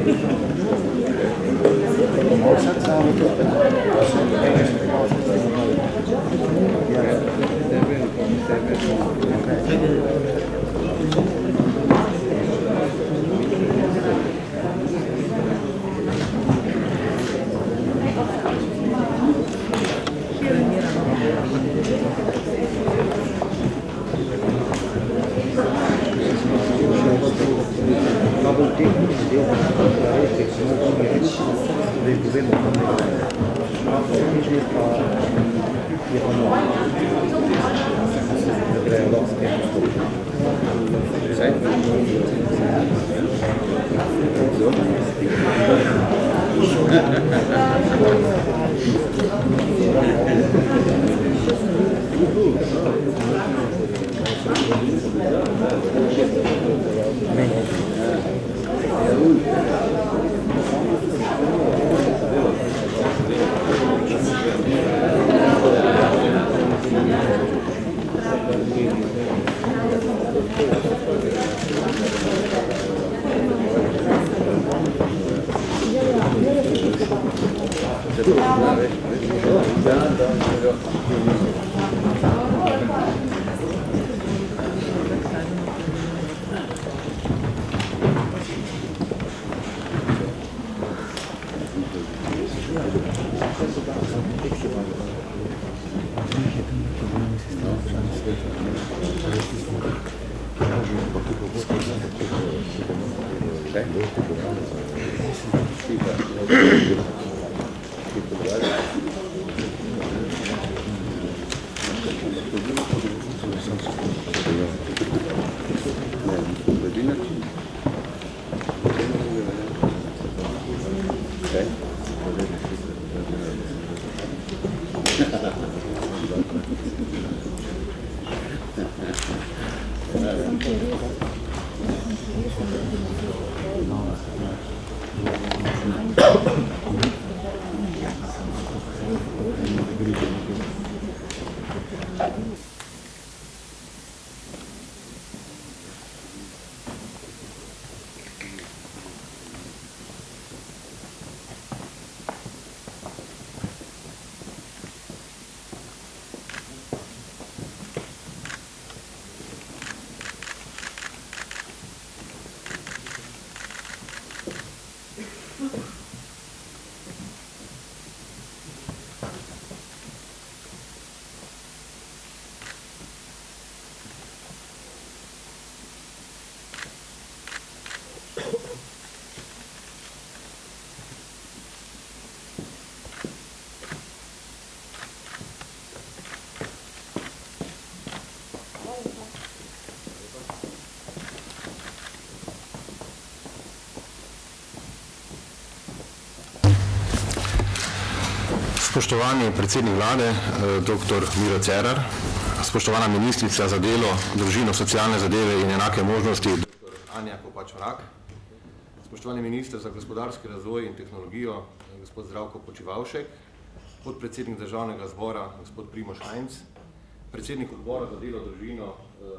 Spoštovani predsednik vlade, dr. Miro Cerar, spoštovana ministrica za delo, družino, socialne zadeve in enake možnosti, dr. Anja Kopač Mrak, spoštovani minister za gospodarski razvoj in tehnologijo, gospod Zdravko Počivalšek, podpredsednik državnega zbora, gospod Primož Hajnc, predsednik odbora za delo, družino,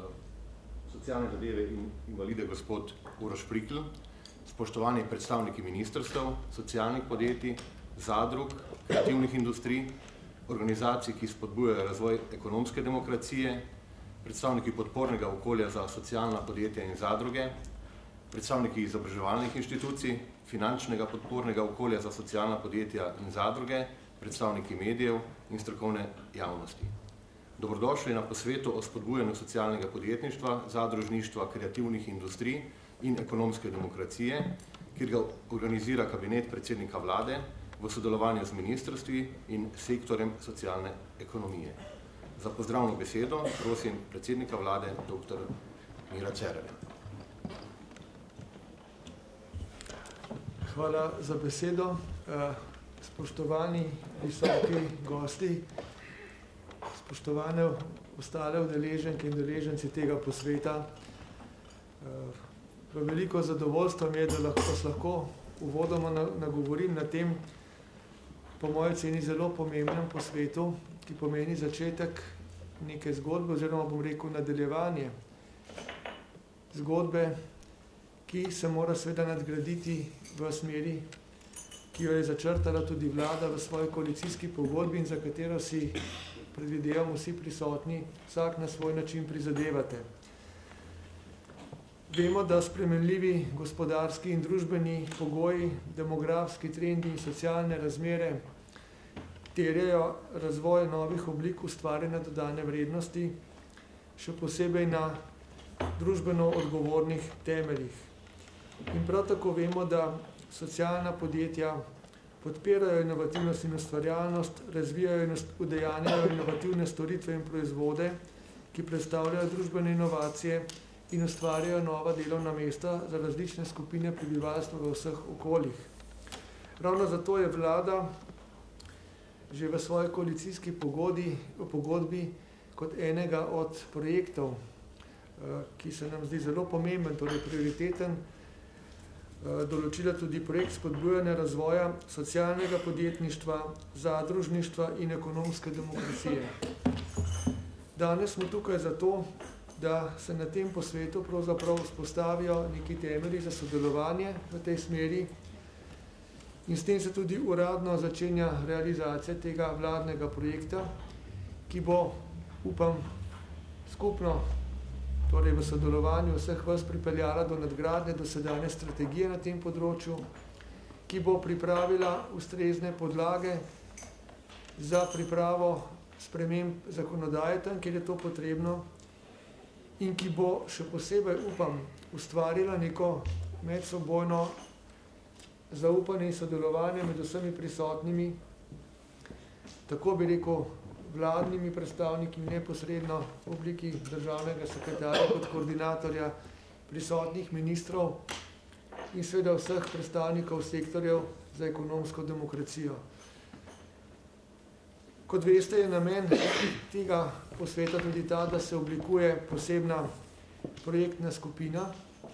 socialne zadeve in invalide, gospod Uroš Prikl, spoštovani predstavniki ministrstev, socialnih podjetij, zadrug, kreativnih industrij, organizacij, ki spodbujajo razvoj ekonomske demokracije, predstavniki podpornega okolja za socialna podjetja in zadruge, predstavniki izobraževalnih inštitucij, finančnega podpornega okolja za socialna podjetja in zadruge, predstavniki medijev in strokovne javnosti. Dobrodošli na posvetu o spodbujanju socialnega podjetništva, zadružništva, kreativnih industrij in ekonomske demokracije, kjer ga organizira kabinet predsednika vlade v sodelovanju z ministrstvi in sektorjem socialne ekonomije. Za pozdravno besedo prosim predsednika vlade, dr. Mira Cerarja. Hvala za besedo. Spoštovani visoki gosti, spoštovane ostale udeleženke in udeleženci tega posveta. Veliko zadovoljstvo mi je, da lahko uvodoma nagovorim na tem, po moji oceni zelo pomembnem posvetu, ki pomeni začetek neke zgodbe, oziroma bom rekel nadaljevanje zgodbe, ki se mora seveda nadgraditi v smeri, ki jo je začrtala tudi vlada v svoji koalicijski pogodbi in za katero si, predvidevam, vsi prisotni vsak na svoj način prizadevate. Vemo, da spremenljivi gospodarski in družbeni pogoji, demografski trendi in socialne razmere terjajo razvoj novih oblik ustvarjanja dodane vrednosti, še posebej na družbeno odgovornih temeljih. In prav tako vemo, da socialna podjetja podpirajo inovativnost in ustvarjalnost, razvijajo in udejanjajo inovativne storitve in proizvode, ki predstavljajo družbene inovacije in ustvarjajo nova delovna mesta za različne skupine prebivalstva v vseh okoljih. Ravno zato je vlada že v svoji koalicijski pogodbi kot enega od projektov, ki se nam zdi zelo pomemben, torej prioriteten, določila tudi projekt spodbujanja razvoja socialnega podjetništva, zadružništva in ekonomske demokracije. Danes smo tukaj zato, da se na tem posvetu pravzaprav vzpostavijo neki temelji za sodelovanje v tej smeri in s tem se tudi uradno začenja realizacija tega vladnega projekta, ki bo, upam, skupno, torej v sodelovanju vseh vas pripeljala do nadgradnje dosedanje strategije na tem področju, ki bo pripravila ustrezne podlage za pripravo sprememb zakonodaje tam, kjer je to potrebno in ki bo še posebej, upam, ustvarila neko medsebojno zaupanje in sodelovanje med vsemi prisotnimi, tako bi rekel, vladnimi predstavniki neposredno v obliki državnega sekretarja kot koordinatorja prisotnih ministrov in seveda vseh predstavnikov sektorjev za ekonomsko demokracijo. Kot veste, je namen tega posveta tudi ta, da se oblikuje posebna projektna skupina,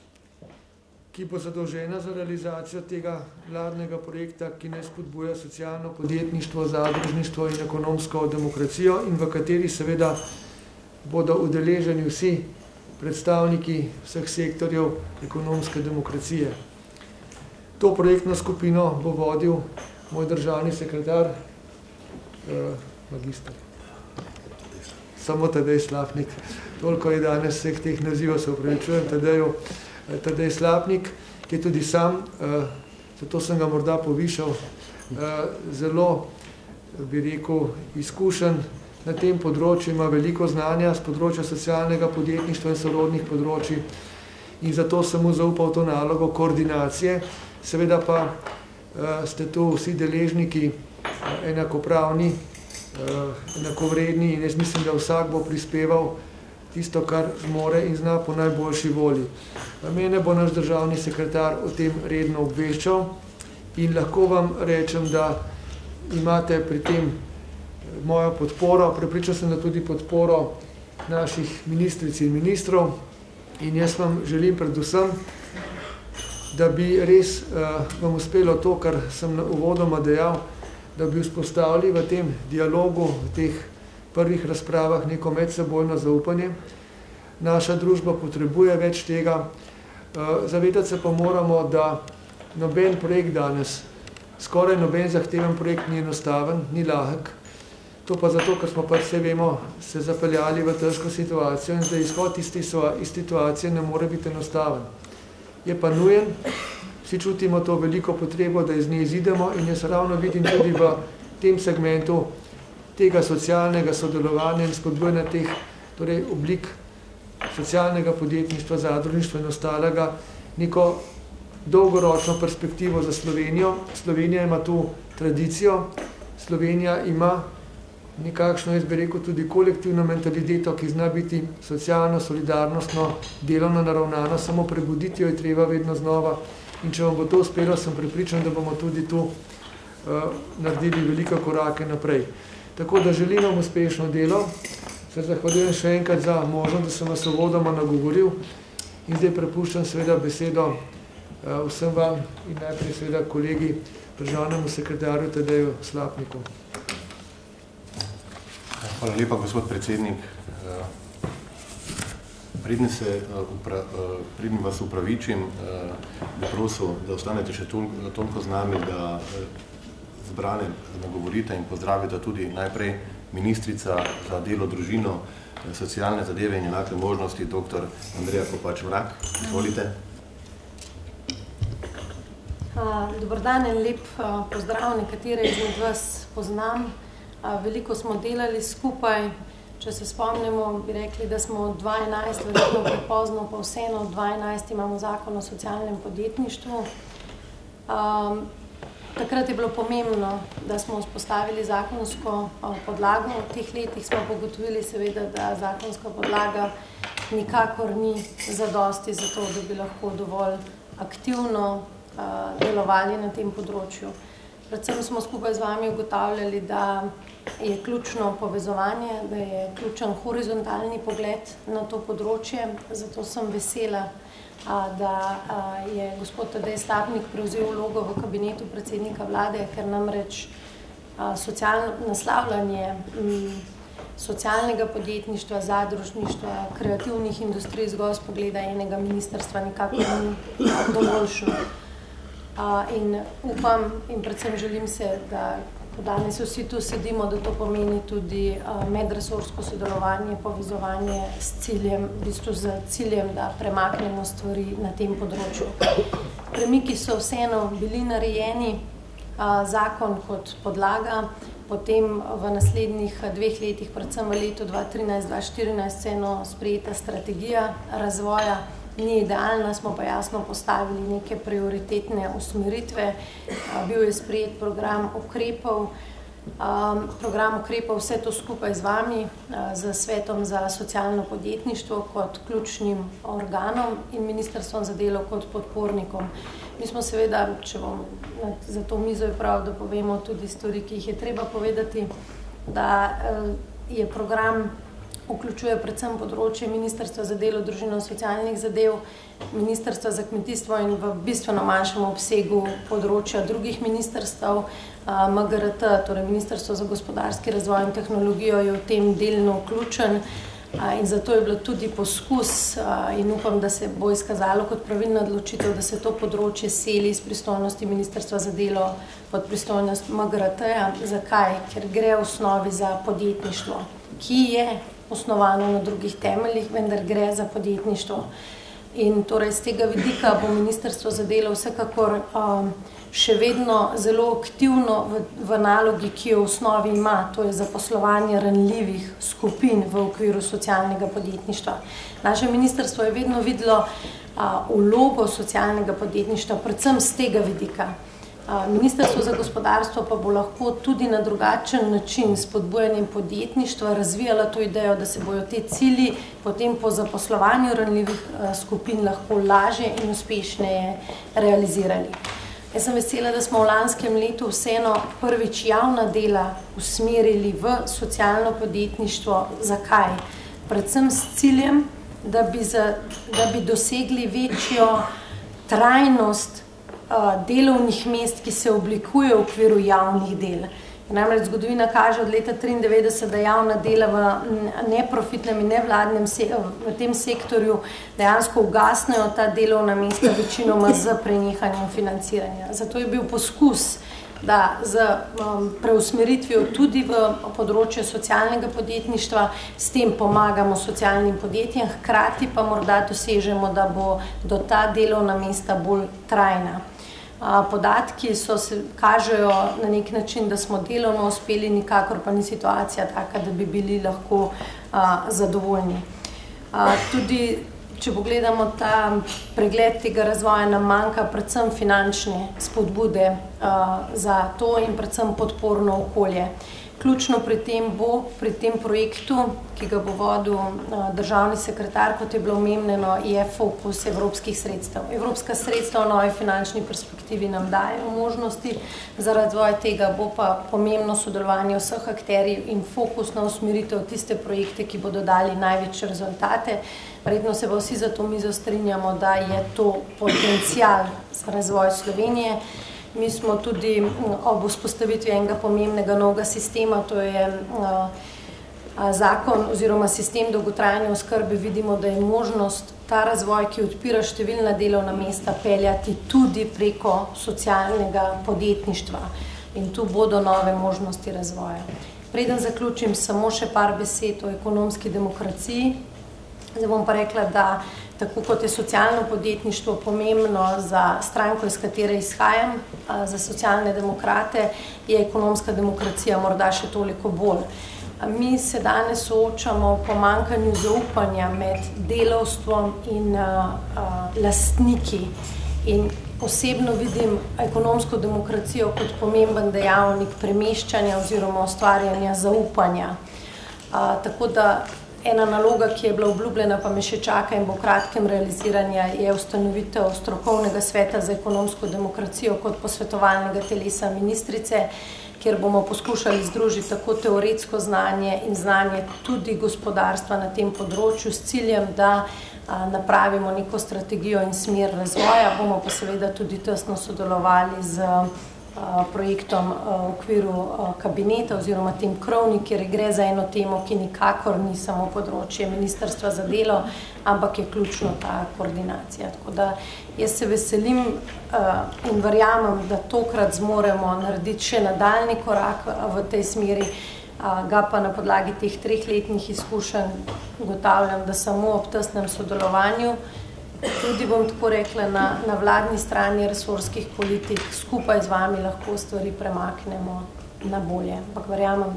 ki bo zadolžena za realizacijo tega vladnega projekta, ki naj spodbuja socialno podjetništvo, zadružništvo in ekonomsko demokracijo in v kateri seveda bodo udeleženi vsi predstavniki vseh sektorjev ekonomske demokracije. To projektno skupino bo vodil moj državni sekretar, magister. Samo Tadej Slapnik. Toliko je danes vseh teh nazivov, se upravičujem Tadej Slapnik, ki je tudi sam, zato sem ga morda povišal, zelo, bi rekel, izkušen na tem področju, ima veliko znanja z področja socialnega podjetništva in sorodnih področij in zato sem mu zaupal to nalogo koordinacije. Seveda pa ste tu vsi deležniki enakopravni, enakovredni in jaz mislim, da vsak bo prispeval tisto, kar zmore in zna po najboljši volji. Mene bo naš državni sekretar o tem redno obveščal in lahko vam rečem, da imate pri tem mojo podporo, prepričan sem, da tudi podporo naših ministric in ministrov in jaz vam želim predvsem, da bi res vam uspelo to, kar sem uvodoma dejal, da bi vzpostavili v tem dialogu, v teh prvih razpravah neko medsebojno zaupanje. Naša družba potrebuje več tega. Zavedati se pa moramo, da noben projekt danes, skoraj noben zahteven projekt ni enostaven, ni lahek. To pa zato, ker smo pa vse vemo, se zapeljali v težko situacijo in zdaj izhod iz situacije ne more biti enostaven. Je pa nujen, vsi čutimo to veliko potrebo, da iz nje izidemo in jaz ravno vidim tudi v tem segmentu tega socialnega sodelovanja in spodbujanja teh torej oblik socialnega podjetništva, zadružništva in ostalega, neko dolgoročno perspektivo za Slovenijo. Slovenija ima tu tradicijo, Slovenija ima nekakšno, jaz bi rekel, tudi kolektivno mentaliteto, ki zna biti socialno, solidarnostno, delovno naravnano, samo prebuditi jo je treba vedno znova. In če vam bo to uspelo, sem prepričan, da bomo tudi tu naredili velike korake naprej. Tako da želim vam uspešno delo, se zahvaljujem še enkrat za možnost, da sem vas uvodoma nagovoril in zdaj prepuščam seveda besedo vsem vam in najprej seveda kolegi državnemu sekretarju Tadeju Slapniku. Hvala lepa, gospod predsednik. Preden vas upravičim, bi prosil, da ostanete še toliko z nami, da zbrane nagovorite in pozdravite tudi najprej ministrica za delo, družino, socialne zadeve in enake možnosti, dr. Andreja Kopač Mrak. Izvolite. Dober dan in lep pozdrav, nekatere izmed vas poznam. Veliko smo delali skupaj. Če se spomnimo, bi rekli, da smo od 2011, verjetno prepozno, pa vseeno od 2011 imamo zakon o socialnem podjetništvu. Takrat je bilo pomembno, da smo vzpostavili zakonsko podlago. V teh letih smo pogotovili seveda, da zakonska podlaga nikakor ni zadosti za to, da bi lahko dovolj aktivno delovali na tem področju. Predvsem smo skupaj z vami ugotavljali, da je ključno povezovanje, da je ključen horizontalni pogled na to področje. Zato sem vesela, da je gospod Tadej Stapnik prevzel vlogo v kabinetu predsednika vlade, ker namreč naslavljanje socialnega podjetništva, zadružništva, kreativnih industrij zgolj s pogleda enega ministrstva nikakor ni dovoljšno. In upam in predvsem želim se, da danes vsi tu sedimo, da to pomeni tudi medresorsko sodelovanje, povezovanje s ciljem, v bistvu z ciljem, da premaknemo stvari na tem področju. Premiki so vseeno bili narejeni, zakon kot podlaga, potem v naslednjih 2 letih, predvsem v letu 2013-2014, vseeno sprejeta strategija razvoja. Ni idealna, smo pa jasno postavili neke prioritetne usmeritve. Bil je sprejet program ukrepov. Program ukrepov, vse to skupaj z vami, z Svetom za socialno podjetništvo kot ključnim organom in Ministrstvom za delo kot podpornikom. Mi smo seveda, če bom za to mizo je prav, da povemo tudi stvari, ki jih je treba povedati, da je program vključuje predvsem področje Ministrstva za delo, družino in socialnih zadev, Ministrstva za kmetijstvo in v bistveno manjšem obsegu področja drugih ministrstv. MGRT, torej Ministrstvo za gospodarski razvoj in tehnologijo, je v tem delno vključen in zato je bilo tudi poskus in upam, da se bo izkazalo kot pravilna odločitev, da se to področje seli iz pristojnosti Ministrstva za delo pod pristojnost MGRT-ja. Zakaj? Ker gre v osnovi za podjetništvo, ki je osnovano na drugih temeljih, vendar gre za podjetništvo. In torej z tega vidika bo Ministrstvo za delo vsekakor še vedno zelo aktivno v nalogi, ki jo v osnovi ima, to je zaposlovanje ranljivih skupin v okviru socialnega podjetništva. Naše ministrstvo je vedno videlo vlogo socialnega podjetništva, predvsem z tega vidika. Ministrstvo za gospodarstvo pa bo lahko tudi na drugačen način s spodbujanjem podjetništva razvijala to idejo, da se bojo te cilji potem po zaposlovanju ranljivih skupin lahko lažje in uspešneje realizirali. Jaz sem vesela, da smo v lanskem letu vseeno prvič javna dela usmerili v socialno podjetništvo. Zakaj? Predvsem s ciljem, da bi dosegli večjo trajnost delovnih mest, ki se oblikuje v okviru javnih del. Namreč zgodovina kaže od leta 1993, da javna dela v neprofitnem in nevladnem v tem sektorju dejansko ugasnejo ta delovna mesta večinoma z prenehanjem financiranja. Zato je bil poskus, da z preusmeritvijo tudi v področje socialnega podjetništva s tem pomagamo socialnim podjetjem, hkrati pa morda dosežemo, da bo do ta delovna mesta bolj trajna. Podatki kažejo na nek način, da smo delovno uspeli, nikakor pa ni situacija taka, da bi bili lahko zadovoljni. Tudi, če pogledamo ta pregled tega razvoja, nam manjka predvsem finančne spodbude za to in predvsem podporno okolje. Ključno pri tem projektu, ki ga bo vodil državni sekretar, kot je bilo omenjeno, je fokus evropskih sredstev. Evropska sredstva v novi finančni perspektivi nam dajo možnosti, za razvoj tega bo pa pomembno sodelovanje vseh akterjev in fokus na usmeritev tiste projekte, ki bodo dali največje rezultate. Verjetno se pa vsi za to mizo strinjamo, da je to potencial za razvoj Slovenije. Mi smo tudi ob vzpostavitvi enega pomembnega novega sistema, to je zakon oziroma sistem dolgotrajne oskrbe vidimo, da je možnost ta razvoj, ki odpira številna delovna mesta, peljati tudi preko socialnega podjetništva. In tu bodo nove možnosti razvoja. Preden zaključim, samo še par besed o ekonomski demokraciji. Zdaj bom pa rekla, da tako kot je socialno podjetništvo pomembno za stranko, iz katere izhajam, za socialne demokrate, je ekonomska demokracija morda še toliko bolj. Mi se danes soočamo v pomanjkanju zaupanja med delavstvom in lastniki. In osebno vidim ekonomsko demokracijo kot pomemben dejavnik premeščanja oziroma ustvarjanja zaupanja. Tako da ena naloga, ki je bila obljubljena, pa me še čaka in bo v kratkem realiziranja, je ustanovitev strokovnega sveta za ekonomsko demokracijo kot posvetovalnega telesa ministrice, kjer bomo poskušali združiti tako teoretsko znanje in znanje tudi gospodarstva na tem področju s ciljem, da napravimo neko strategijo in smer razvoja. Bomo pa seveda tudi tesno sodelovali z projektom v okviru kabineta oziroma tem krovni, kjer gre za eno temo, ki nikakor ni samo področje Ministrstva za delo, ampak je ključno ta koordinacija. Tako da jaz se veselim in verjamem, da tokrat zmoremo narediti še nadaljni korak v tej smeri, ga pa na podlagi teh 3-letnih izkušenj ugotavljam, da samo ob tesnem sodelovanju, tudi bom tako rekla, na vladni strani resorskih politik skupaj z vami lahko stvari premaknemo na bolje. Ampak verjamem,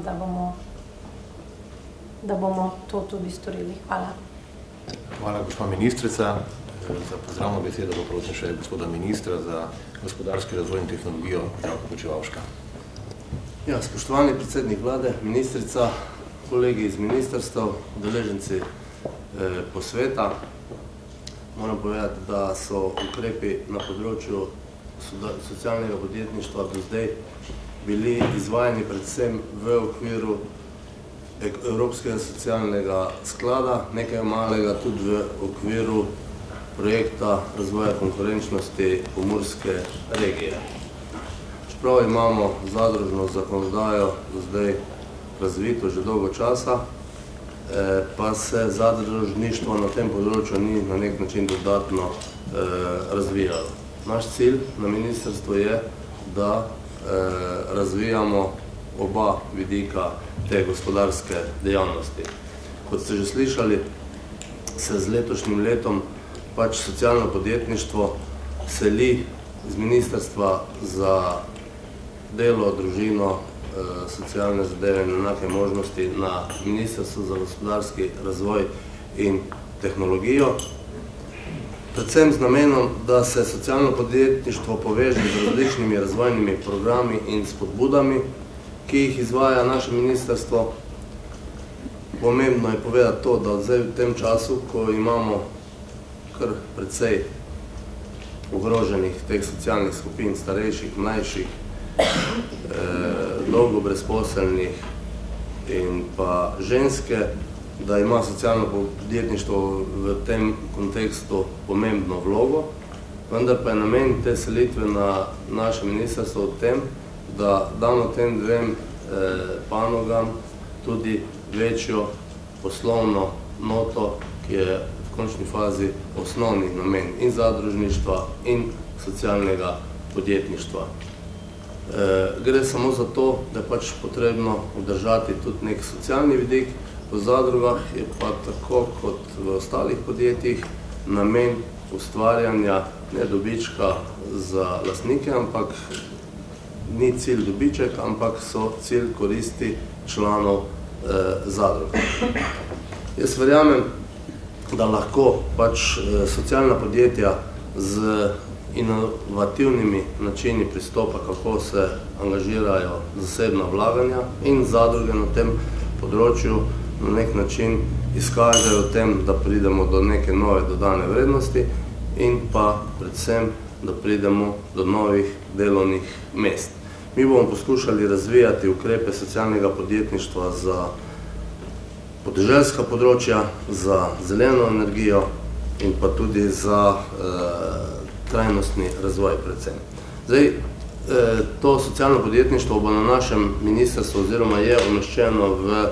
da bomo to tudi storili. Hvala. Hvala, gospa ministrica. Za pozdravno besedo bo prosim še gospoda ministra za gospodarski razvoj in tehnologijo, Zdravka Počivalška. Ja, spoštovani predsednik vlade, ministrica, kolegi iz ministrstev, udeleženci posveta. Moram povedati, da so ukrepi na področju socialnega podjetništva do zdaj bili izvajani predvsem v okviru Evropskega socialnega sklada, nekaj malega tudi v okviru projekta razvoja konkurenčnosti pomurske regije. Čeprav imamo zadružno zakonodajo do zdaj razvito že dolgo časa, pa se zadružništvo na tem področju ni na nek način dodatno razvijalo. Naš cilj na ministrstvu je, da razvijamo oba vidika te gospodarske dejavnosti. Kot ste že slišali, se z letošnjim letom pač socialno podjetništvo seli z Ministrstva za delo, družino, socialne zadeve in enake možnosti na Ministrstvo za gospodarski razvoj in tehnologijo. Predvsem z namenom, da se socialno podjetništvo poveže z različnimi razvojnimi programi in spodbudami, ki jih izvaja naše ministrstvo. Pomembno je povedati to, da zdaj v tem času, ko imamo kar precej ogroženih teh socialnih skupin, starejših, mlajših, dolgo brezposelnih in pa ženske, da ima socialno podjetništvo v tem kontekstu pomembno vlogo, vendar pa je namen te selitve na naše ministrstvo v tem, da damo tem dvem panogam tudi večjo poslovno noto, ki je v končni fazi osnovni namen in zadružništva in socialnega podjetništva. Gre samo za to, da je pač potrebno obdržati tudi nek socialni vidik. V zadrugah je pa tako kot v ostalih podjetjih namen ustvarjanja ne dobička za lastnike, ampak ni cilj dobiček, ampak so cilj koristi članov zadrug. Jaz verjamem, da lahko pač socialna podjetja z inovativnimi načini pristopa, kako se angažirajo zasebna vlaganja in zadruge na tem področju na nek način izkažejo v tem, da pridemo do neke nove dodane vrednosti in pa predvsem, da pridemo do novih delovnih mest. Mi bomo poskušali razvijati ukrepe socialnega podjetništva za podeželska področja, za zeleno energijo in pa tudi za trajnostni razvoj predvsem. Zdaj, to socialno podjetništvo bo na našem ministrstvu oziroma je umeščeno v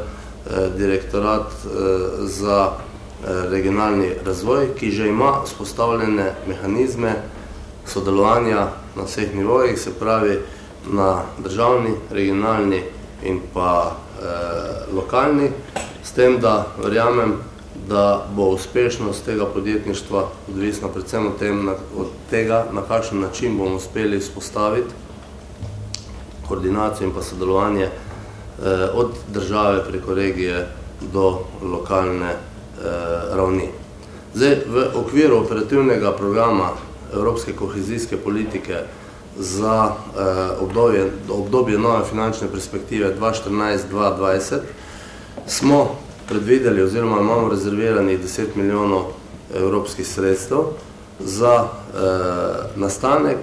direktorat za regionalni razvoj, ki že ima vzpostavljene mehanizme sodelovanja na vseh nivojih, se pravi na državni, regionalni in pa lokalni, s tem, da verjamem, da bo uspešnost tega podjetništva odvisna predvsem od tega, na kakšen način bomo uspeli vzpostaviti koordinacijo in pa sodelovanje od države preko regije do lokalne ravni. Zdaj, v okviru operativnega programa Evropske kohezijske politike za obdobje nove finančne perspektive 2014-2020 smo predvideli oziroma imamo rezerviranih 10 milijonov evropskih sredstev za nastanek,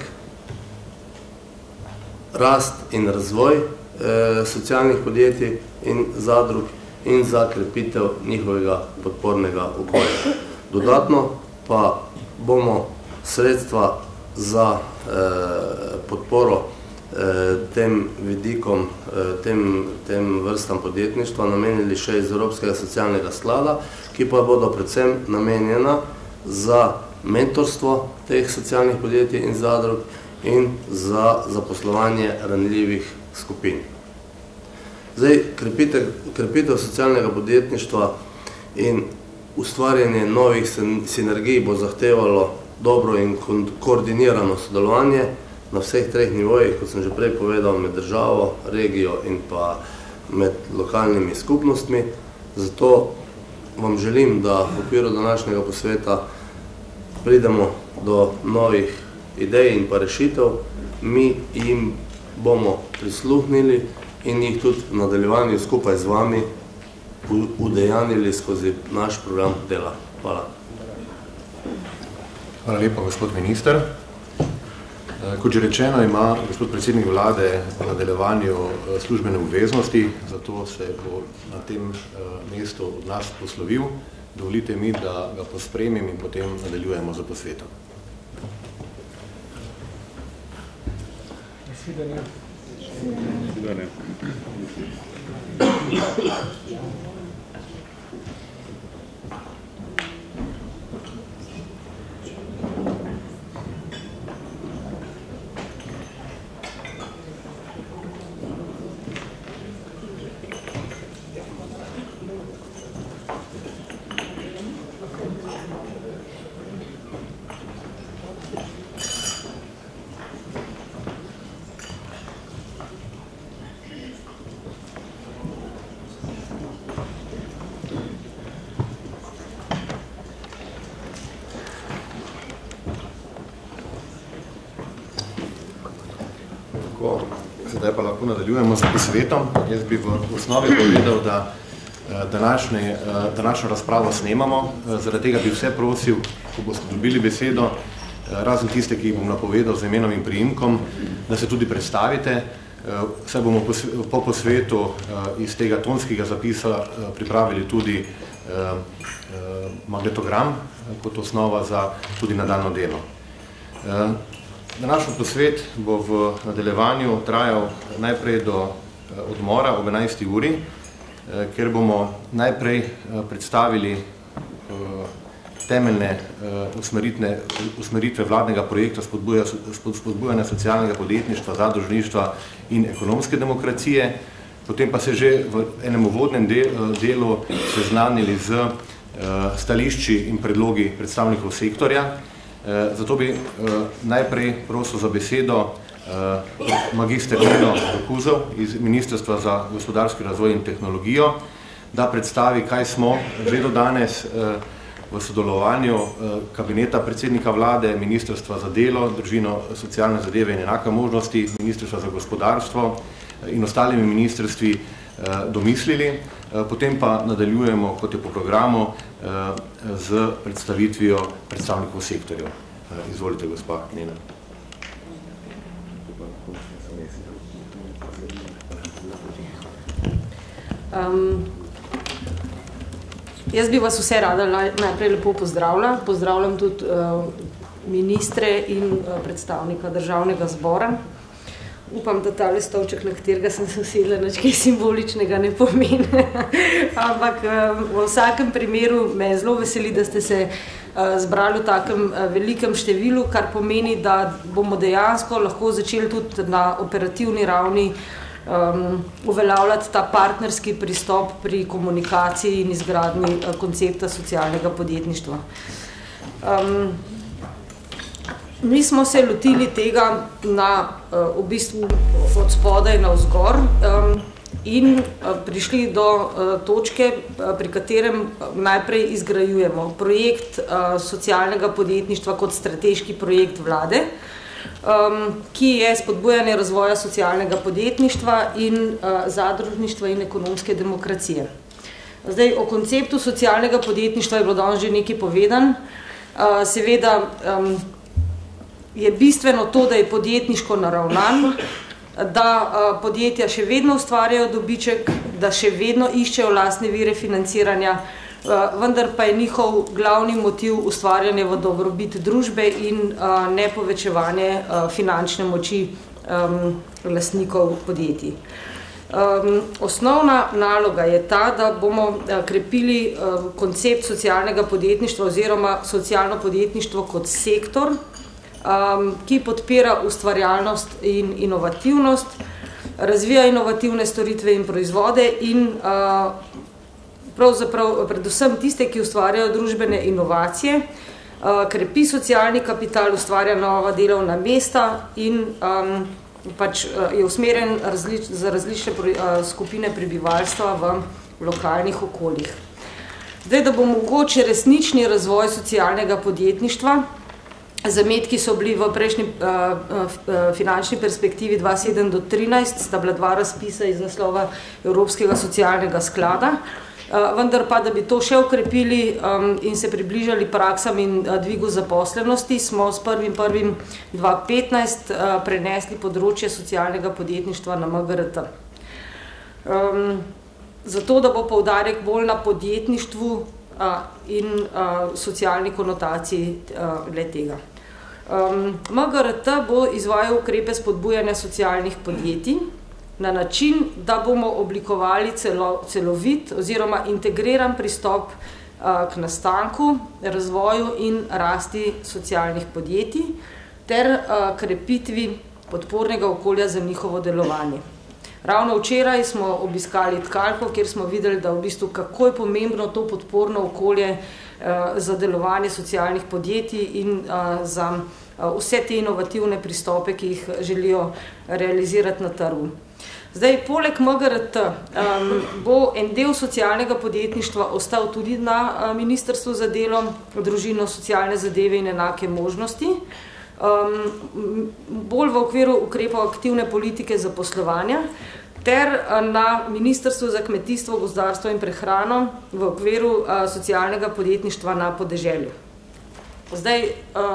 rast in razvoj socialnih podjetij in zadrug in za krepitev njihovega podpornega okolja. Dodatno pa bomo sredstva za podporo tem vidikom, tem vrstam podjetništva namenili še iz Evropskega socialnega sklada, ki pa bodo predvsem namenjena za mentorstvo teh socialnih podjetij in zadrug in za zaposlovanje ranljivih skupin. Zdaj, krepitev socialnega podjetništva in ustvarjanje novih sinergij bo zahtevalo dobro in koordinirano sodelovanje na vseh treh nivojih, kot sem že prej povedal, med državo, regijo in pa med lokalnimi skupnostmi. Zato vam želim, da v okviru današnjega posveta pridemo do novih idej in pa rešitev. Mi jim bomo prisluhnili in jih tudi v nadaljevanju skupaj z vami udejanjili skozi naš program dela. Hvala. Hvala lepa, gospod minister. Kot že rečeno, ima gospod predsednik vlade v nadaljevanju službene obveznosti, zato se bo na tem mestu od nas poslovil. Dovolite mi, da ga pospremim in potem nadaljujemo za posvetom. Zdaj pa lahko nadaljujemo z posvetom. Jaz bi v osnovi povedal, da današnjo razpravo snemamo. Zaradi tega bi vse prosil, ko boste dobili besedo, razen tiste, ki jih bom napovedal z imenom in priimkom, da se tudi predstavite. Saj bomo po posvetu iz tega tonskega zapisa pripravili tudi magnetogram kot osnova za tudi nadaljnje delo. Današnji posvet bo v nadaljevanju trajal najprej do odmora ob 11. uri, kjer bomo najprej predstavili temeljne usmeritve vladnega projekta spodbujanja socialnega podjetništva, zadružništva in ekonomske demokracije. Potem pa se že v enem uvodnem delu seznanili z stališči in predlogi predstavnikov sektorja. Zato bi najprej prosil za besedo magister Nino Kuzov iz Ministrstva za gospodarski razvoj in tehnologijo, da predstavi, kaj smo že do danes v sodelovanju kabineta predsednika vlade, Ministrstva za delo, družino, socialne zadeve in enake možnosti, Ministrstva za gospodarstvo in ostalimi ministrstvi domislili. Potem pa nadaljujemo, kot je po programu, z predstavitvijo predstavnikov sektorjev. Izvolite, gospa Nena. Jaz bi vas vse rada najprej lepo pozdravila. Pozdravljam tudi ministre in predstavnika Državnega zbora. upam, da tale stolček, na katerega sem se usedla, nič kaj simboličnega ne pomeni. Ampak v vsakem primeru me zelo veseli, da ste se zbrali v takem velikem številu, kar pomeni, da bomo dejansko lahko začeli tudi na operativni ravni uveljavljati ta partnerski pristop pri komunikaciji in izgradnji koncepta socialnega podjetništva. Mi smo se lotili tega v bistvu od spodaj navzgor in prišli do točke, pri katerem najprej izgrajujemo projekt socialnega podjetništva kot strateški projekt vlade, ki je spodbujanje razvoja socialnega podjetništva in zadružništva in ekonomske demokracije. Zdaj, o konceptu socialnega podjetništva je bilo danes že nekaj povedan. Seveda je bistveno to, da je podjetniško naravnan, da podjetja še vedno ustvarjajo dobiček, da še vedno iščejo lastne vire financiranja, vendar pa je njihov glavni motiv ustvarjanje v dobrobit družbe in ne povečevanje finančne moči lastnikov podjetij. Osnovna naloga je ta, da bomo krepili koncept socialnega podjetništva oziroma socialno podjetništvo kot sektor, ki podpira ustvarjalnost in inovativnost, razvija inovativne storitve in proizvode in pravzaprav predvsem tiste, ki ustvarjajo družbene inovacije, krepi socialni kapital, ustvarja nova delovna mesta in pač je usmerjen za različne skupine prebivalstva v lokalnih okoljih. Zdaj, da bo mogoče resnični razvoj socialnega podjetništva, zametki so bili v prejšnji finančni perspektivi 2007 do 2013, sta bila 2 razpisa iz naslova Evropskega socialnega sklada, vendar pa, da bi to še ukrepili in se približali praksam in dvigu zaposlenosti, smo s 1.1.2015 prenesli področje socialnega podjetništva na MGRT. Zato, da bo poudarek bolj na podjetništvu in socialni konotaciji le-tega. MGRT bo izvajal ukrepe spodbujanja socialnih podjetij na način, da bomo oblikovali celovit oziroma integriran pristop k nastanku, razvoju in rasti socialnih podjetij ter krepitvi podpornega okolja za njihovo delovanje. Ravno včeraj smo obiskali tkalko, kjer smo videli, da v bistvu kako je pomembno to podporno okolje za delovanje socialnih podjetij in za vse te inovativne pristope, ki jih želijo realizirati na trgu. Zdaj, poleg MGRT bo en del socialnega podjetništva ostal tudi na Ministrstvu za delo, družino, socialne zadeve in enake možnosti, bolj v okviru ukrepov aktivne politike zaposlovanja, ter na Ministrstvu za kmetijstvo, gozdarstvo in prehrano v okviru socialnega podjetništva na podeželju. Zdaj,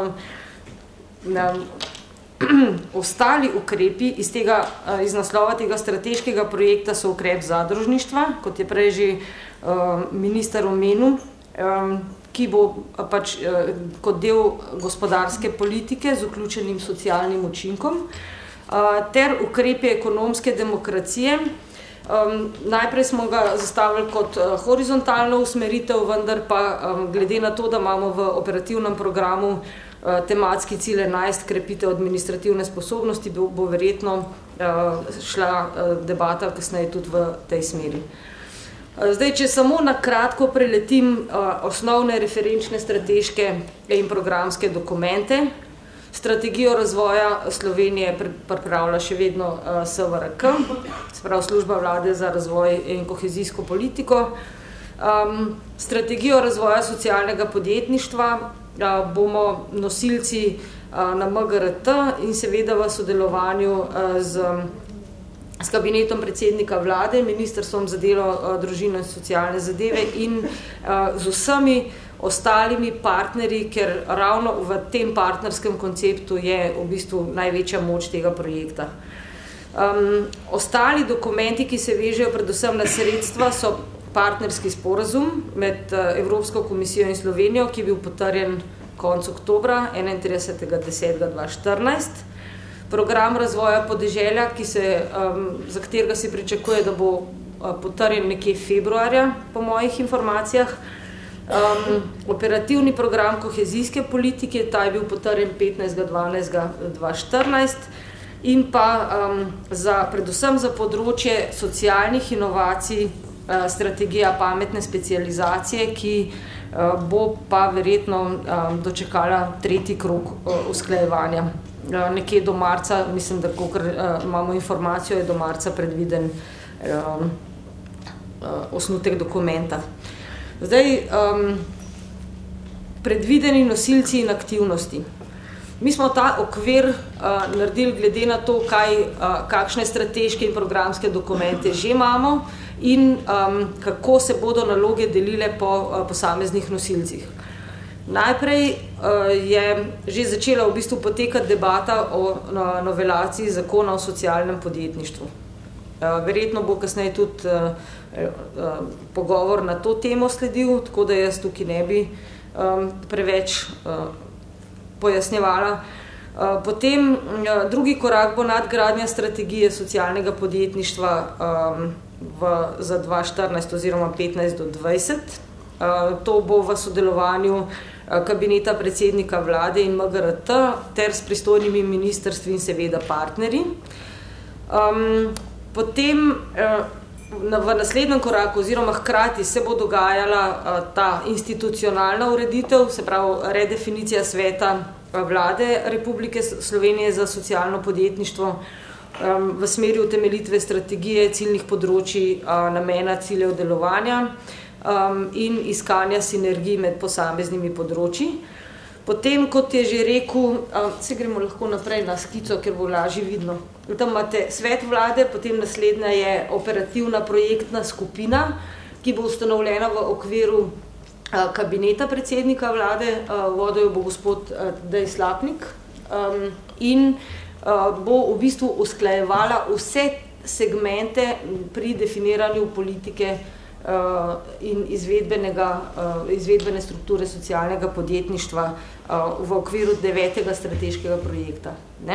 ostali ukrepi iz naslova tega strateškega projekta so ukrep zadružništva, kot je prej že minister omenil, ki bo pač kot del gospodarske politike z vključenim socialnim učinkom, ter ukrepi ekonomske demokracije. Najprej smo ga zastavili kot horizontalno usmeritev, vendar pa glede na to, da imamo v operativnem programu tematski cilj 11, krepitev administrativne sposobnosti, bo verjetno šla debata kasneje tudi v tej smeri. Zdaj, če samo na kratko preletim osnovne referenčne strateške in programske dokumente. Strategijo razvoja Slovenije pripravlja še vedno SVRK, se pravi Služba vlade za razvoj in kohezijsko politiko. Strategijo razvoja socialnega podjetništva bomo nosilci na MGRT in seveda v sodelovanju s kabinetom predsednika vlade, Ministrstvom za delo, družino in socialne zadeve in z vsemi ostalimi partnerji, ker ravno v tem partnerskem konceptu je v bistvu največja moč tega projekta. Ostali dokumenti, ki se vežejo predvsem na sredstva, so partnerski sporazum med Evropsko komisijo in Slovenijo, ki je bil potrjen konec oktobra, 31.10.2014. program razvoja podeželja, za katerega se pričakuje, da bo potrjen nekje februarja, po mojih informacijah. Operativni program kohezijske politike, ta je bil potrjen 15.12.2014 in pa predvsem za področje socialnih inovacij strategija pametne specializacije, ki bo pa verjetno dočekala tretji krog usklajevanja. Nekje do marca, mislim, da kakor imamo informacijo, je do marca predviden osnutek dokumenta. Zdaj, predvideni nosilci in aktivnosti. Mi smo ta okvir naredili glede na to, kakšne strateške in programske dokumente že imamo in kako se bodo naloge delile po posameznih nosilcih. Najprej je že začela v bistvu potekati debata o novelaciji zakona o socialnem podjetništvu. Verjetno bo kasneje tudi pogovor na to temo sledil, tako da jaz tukaj ne bi preveč pojasnjevala. Potem drugi korak bo nadgradnja strategije socialnega podjetništva za 2014 oziroma 15 do 20. To bo v sodelovanju kabineta predsednika vlade in MGRT ter s pristojnimi ministrstvi in seveda partnerji. Potem v naslednjem koraku oziroma hkrati se bo dogajala ta institucionalna ureditev, se pravi redefinicija sveta vlade Republike Slovenije za socialno podjetništvo v smeri utemeljitve strategije, ciljnih področij, namena, ciljev delovanja in iskanja sinergij med posameznimi področji. Potem, kot je že rekel, se gremo lahko naprej na skico, ker bo lažje vidno. Tam imate svet vlade, potem naslednja je operativna projektna skupina, ki bo ustanovljena v okviru kabineta predsednika vlade, vodil jo bo gospod Dej Slapnik in bo v bistvu usklajevala vse segmente pri definiranju politike in izvedbene strukture socialnega podjetništva v okviru 9. strateškega projekta.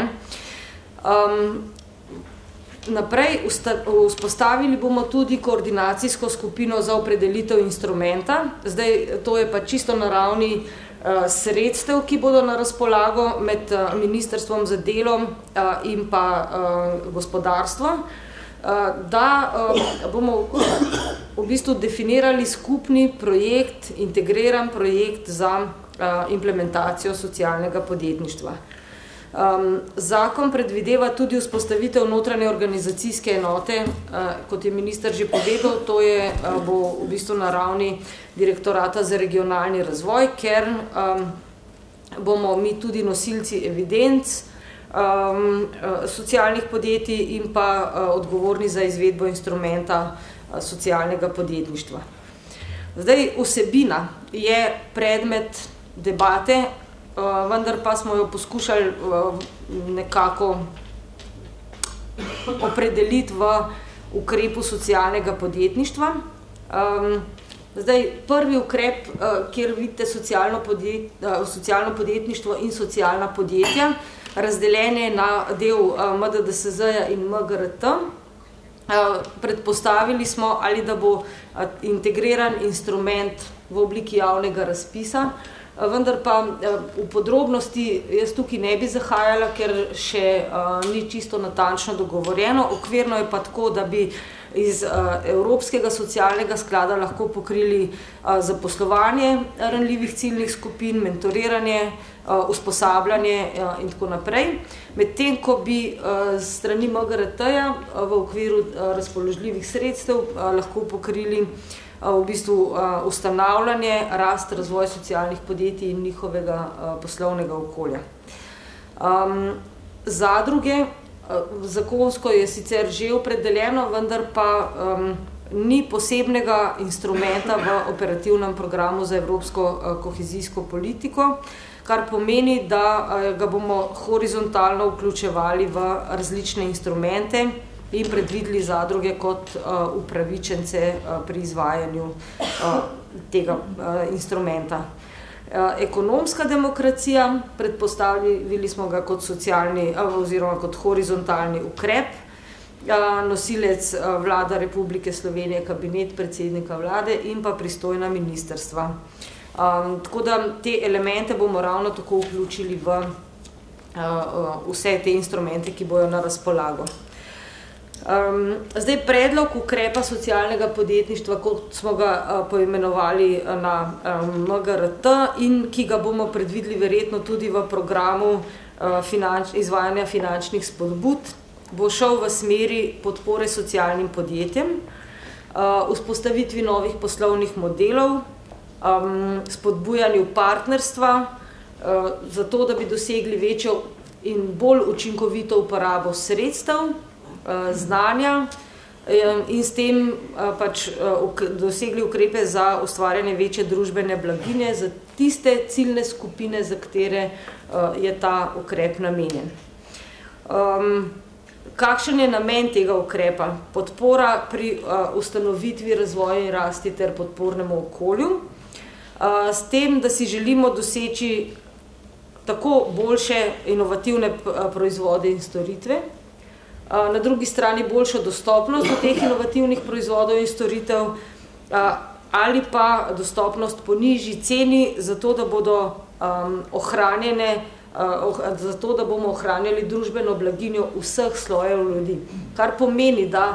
Naprej vzpostavili bomo tudi koordinacijsko skupino za opredelitev instrumenta. Zdaj, to je pa čisto na ravni sredstev, ki bodo na razpolago med Ministrstvom za delo in pa gospodarstvo, da bomo v bistvu definirali skupni projekt, integriran projekt za implementacijo socialnega podjetništva. Zakon predvideva tudi vzpostavitev notranje organizacijske enote, kot je minister že povedal, to bo v bistvu na ravni Direktorata za regionalni razvoj, ker bomo mi tudi nosilci evidenc socialnih podjetij in pa odgovorni za izvedbo instrumenta socialnega podjetništva. Zdaj, vsebina je predmet debate, vendar pa smo jo poskušali nekako opredeliti v ukrepu socialnega podjetništva. Zdaj, prvi ukrep, kjer vidite socialno podjetništvo in socialna podjetja, razdeljene na del MDDSZ-ja in MGRT. Predpostavili smo, ali da bo integriran instrument v obliki javnega razpisa, vendar pa v podrobnosti jaz tukaj ne bi zahajala, ker še ni čisto natančno dogovorjeno. Okvirno je pa tako, da bi iz Evropskega socialnega sklada lahko pokrili zaposlovanje ranljivih ciljnih skupin, mentoriranje, usposabljanje in tako naprej. Medtem, ko bi strani MGRT-ja v okviru razpoložljivih sredstev lahko pokrili v bistvu ustanavljanje, rast, razvoj socialnih podjetij in njihovega poslovnega okolja. Zadruge, zakonsko je sicer že opredeljeno, vendar pa ni posebnega instrumenta v operativnem programu za evropsko kohezijsko politiko, kar pomeni, da ga bomo horizontalno vključevali v različne instrumente in predvideli zadruge kot upravičence pri izvajanju tega instrumenta. Ekonomska demokracija, predpostavili smo ga kot socialni oziroma kot horizontalni ukrep. Nosilec Vlada Republike Slovenije, kabinet predsednika vlade in pa pristojna ministrstva. Tako da te elemente bomo ravno tako vključili v vse te instrumente, ki bojo na razpolago. Zdaj, predlog ukrepa socialnega podjetništva, kot smo ga poimenovali na MGRT in ki ga bomo predvideli verjetno tudi v programu izvajanja finančnih spodbud, bo šel v smeri podpore socialnim podjetjem, vzpostavitvi novih poslovnih modelov, spodbujanju partnerstva, zato da bi dosegli večjo in bolj učinkovito uporabo sredstev, znanja in s tem pač dosegli ukrepe za ustvarjanje večje družbene blaginje za tiste ciljne skupine, za katere je ta ukrep namenjen. Kakšen je namen tega ukrepa? Podpora pri ustanovitvi, razvoju in rasti ter podpornemu okolju, s tem, da si želimo doseči tako boljše inovativne proizvode in storitve, na drugi strani boljšo dostopnost do teh inovativnih proizvodov in storitev ali pa dostopnost po nižji ceni, zato da bodo zato da bomo ohranjali družbeno blaginjo vseh slojev ljudi. Kar pomeni, da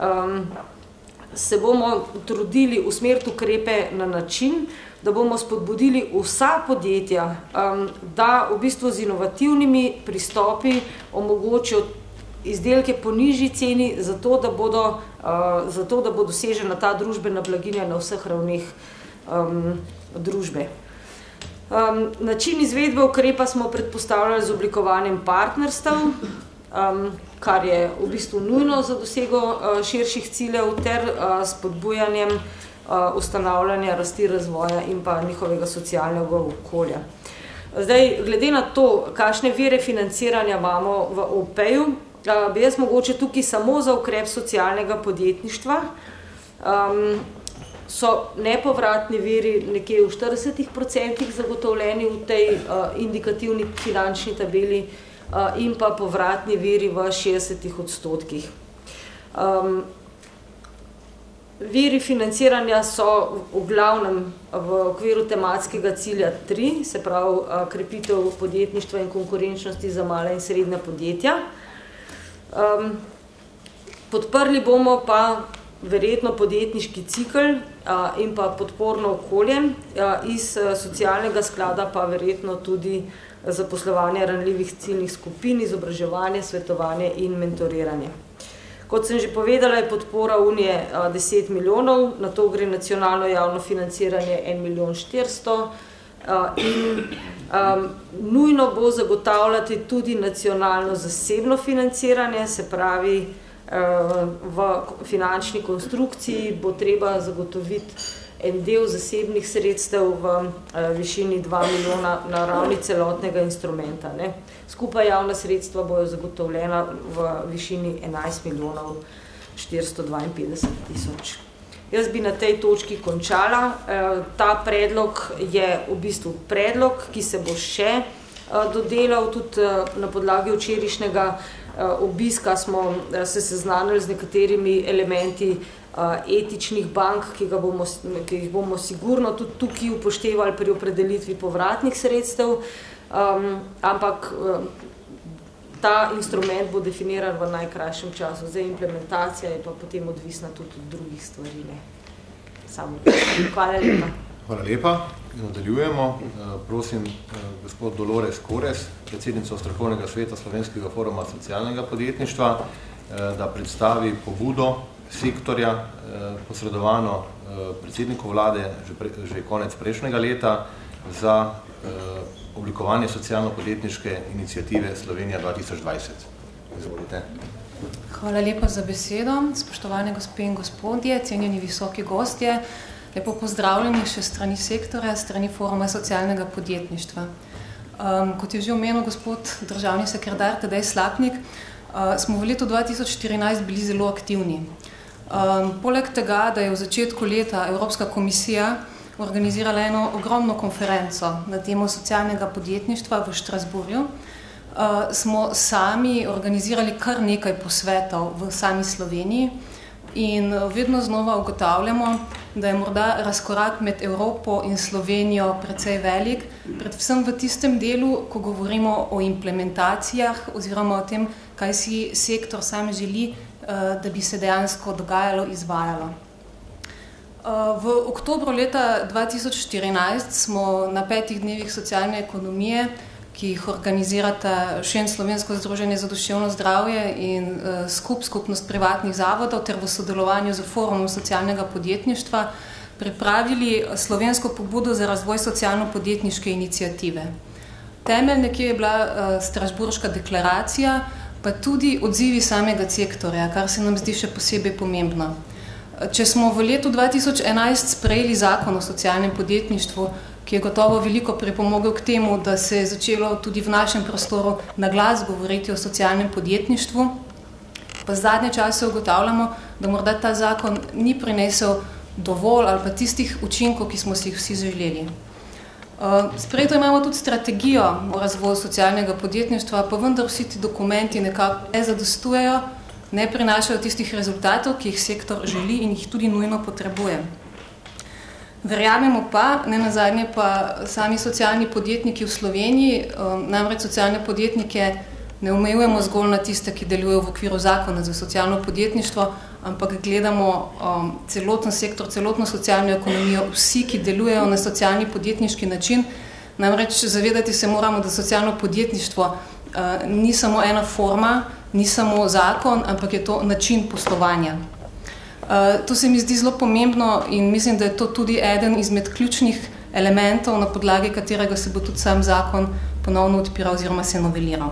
se bomo trudili usmeriti ukrepe na način, da bomo spodbudili vsa podjetja, da v bistvu z inovativnimi pristopi omogočijo izdelke po nižji ceni, zato da bo dosežena ta družbena blaginja na vseh ravneh družbe. Način izvedbe ukrepa smo predpostavljali z oblikovanjem partnerstev, kar je v bistvu nujno za dosego širših ciljev, ter spodbujanjem ustanavljanja rasti razvoja in pa njihovega socialnega okolja. Zdaj, glede na to, kakšne vire financiranja imamo v OP-ju, bi jaz mogoče tukaj samo za ukrep socialnega podjetništva. So nepovratni viri nekje v 40% zagotovljeni v tej indikativni finančni tabeli in pa povratni viri v 60%. Viri financiranja so v glavnem v okviru tematskega cilja 3, se pravi krepitev podjetništva in konkurenčnosti za mala in srednja podjetja. Podprli bomo pa verjetno podjetniški cikel in pa podporno okolje, iz socialnega sklada pa verjetno tudi zaposlovanje ranljivih ciljnih skupin, izobraževanje, svetovanje in mentoriranje. Kot sem že povedala, je podpora Unije 10 milijonov, na to gre nacionalno javno financiranje 1 400 000 in nujno bo zagotavljati tudi nacionalno zasebno financiranje, se pravi v finančni konstrukciji bo treba zagotoviti en del zasebnih sredstev v višini 2 milijona na ravni celotnega instrumenta. Skupaj javna sredstva bojo zagotovljena v višini 11 milijonov 452 tisoč. Jaz bi na tej točki končala. Ta predlog je v bistvu predlog, ki se bo še dodelal. Tudi na podlagi včerajšnjega obiska smo se seznanili z nekaterimi elementi etičnih bank, ki jih bomo sigurno tudi tukaj upoštevali pri opredelitvi povratnih sredstev, ampak ta instrument bo definiran v najkrajšem času. Zdaj, implementacija je pa potem odvisna tudi od drugih stvari. Hvala lepa. Hvala lepa. Nadaljujemo. Prosim gospod Dolores Kores, predsednico Strokovnega sveta Slovenskega foruma socialnega podjetništva, da predstavi pobudo sektorja, posredovano predsedniku vlade že konec prejšnjega leta, za oblikovanje socialno-podjetniške iniciative Slovenija 2020. Izvolite. Hvala lepa za besedo. Spoštovane gospe in gospodje, cenjeni visoki gostje, lepo pozdravljeni še strani sektorja, strani Foruma socialnega podjetništva. Kot je že omenil gospod državni sekretar Tadej Slapnik, smo v letu 2014 bili zelo aktivni. Poleg tega, da je v začetku leta Evropska komisija organizirala eno ogromno konferenco na temo socialnega podjetništva v Strasbourgu. Smo sami organizirali kar nekaj posvetov v sami Sloveniji in vedno znova ugotavljamo, da je morda razkorak med Evropo in Slovenijo precej velik, predvsem v tistem delu, ko govorimo o implementacijah oziroma o tem, kaj si sektor sam želi, da bi se dejansko dogajalo, izvajalo. V oktobru leta 2014 smo na 5 dnevih socialne ekonomije, ki jih organizirata ŠEN Slovensko združenje za duševno zdravje in skupnost privatnih zavodov ter v sodelovanju z Forumom socialnega podjetništva pripravili slovensko pobudo za razvoj socialno-podjetniške iniciative. Temelj nekje je bila Strasbourška deklaracija, pa tudi odzivi samega sektorja, kar se nam zdi še posebej pomembno. Če smo v letu 2011 sprejeli zakon o socialnem podjetništvu, ki je gotovo veliko pripomogel k temu, da se je začelo tudi v našem prostoru na glas govoriti o socialnem podjetništvu, pa zadnje čase ugotavljamo, da morda ta zakon ni prinesel dovolj ali pa tistih učinkov, ki smo si jih vsi želeli. Sprejeto imamo tudi strategijo o razvoju socialnega podjetništva, pa vendar vsi ti dokumenti nekako ne zadostujejo, ne prinašajo tistih rezultatov, ki jih sektor želi in jih tudi nujno potrebuje. Verjamemo pa, ne nazadnje pa sami socialni podjetniki v Sloveniji, namreč socialne podjetnike ne omejujemo zgolj na tiste, ki delujejo v okviru zakona za socialno podjetništvo, ampak gledamo celoten sektor, celotno socialno ekonomijo, vsi, ki delujejo na socialni podjetniški način. Namreč zavedati se moramo, da socialno podjetništvo ni samo ena forma, ni samo zakon, ampak je to način poslovanja. To se mi zdi zelo pomembno in mislim, da je to tudi eden izmed ključnih elementov, na podlagi katerega se bo tudi sam zakon ponovno odpiral oziroma se noveliral.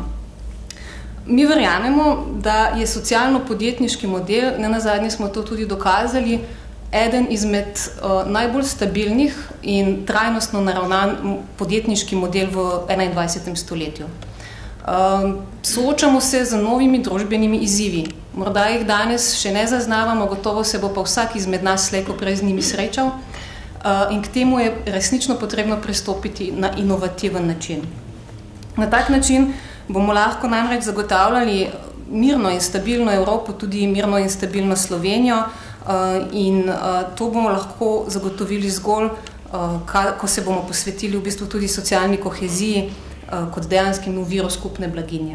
Mi verjamemo, da je socialno-podjetniški model, ne nazadnje smo to tudi dokazali, eden izmed najbolj stabilnih in trajnostno naravnan podjetniški model v 21. stoletju. Soočamo se z novimi družbenimi izzivi. Morda jih danes še ne zaznavamo, gotovo se bo pa vsak izmed nas slej ko prej z njimi srečal in k temu je resnično potrebno pristopiti na inovativen način. Na tak način bomo lahko namreč zagotavljali mirno in stabilno Evropo, tudi mirno in stabilno Slovenijo in to bomo lahko zagotovili zgolj, ko se bomo posvetili v bistvu tudi socialni koheziji kot dejanskemu viru skupne blaginje.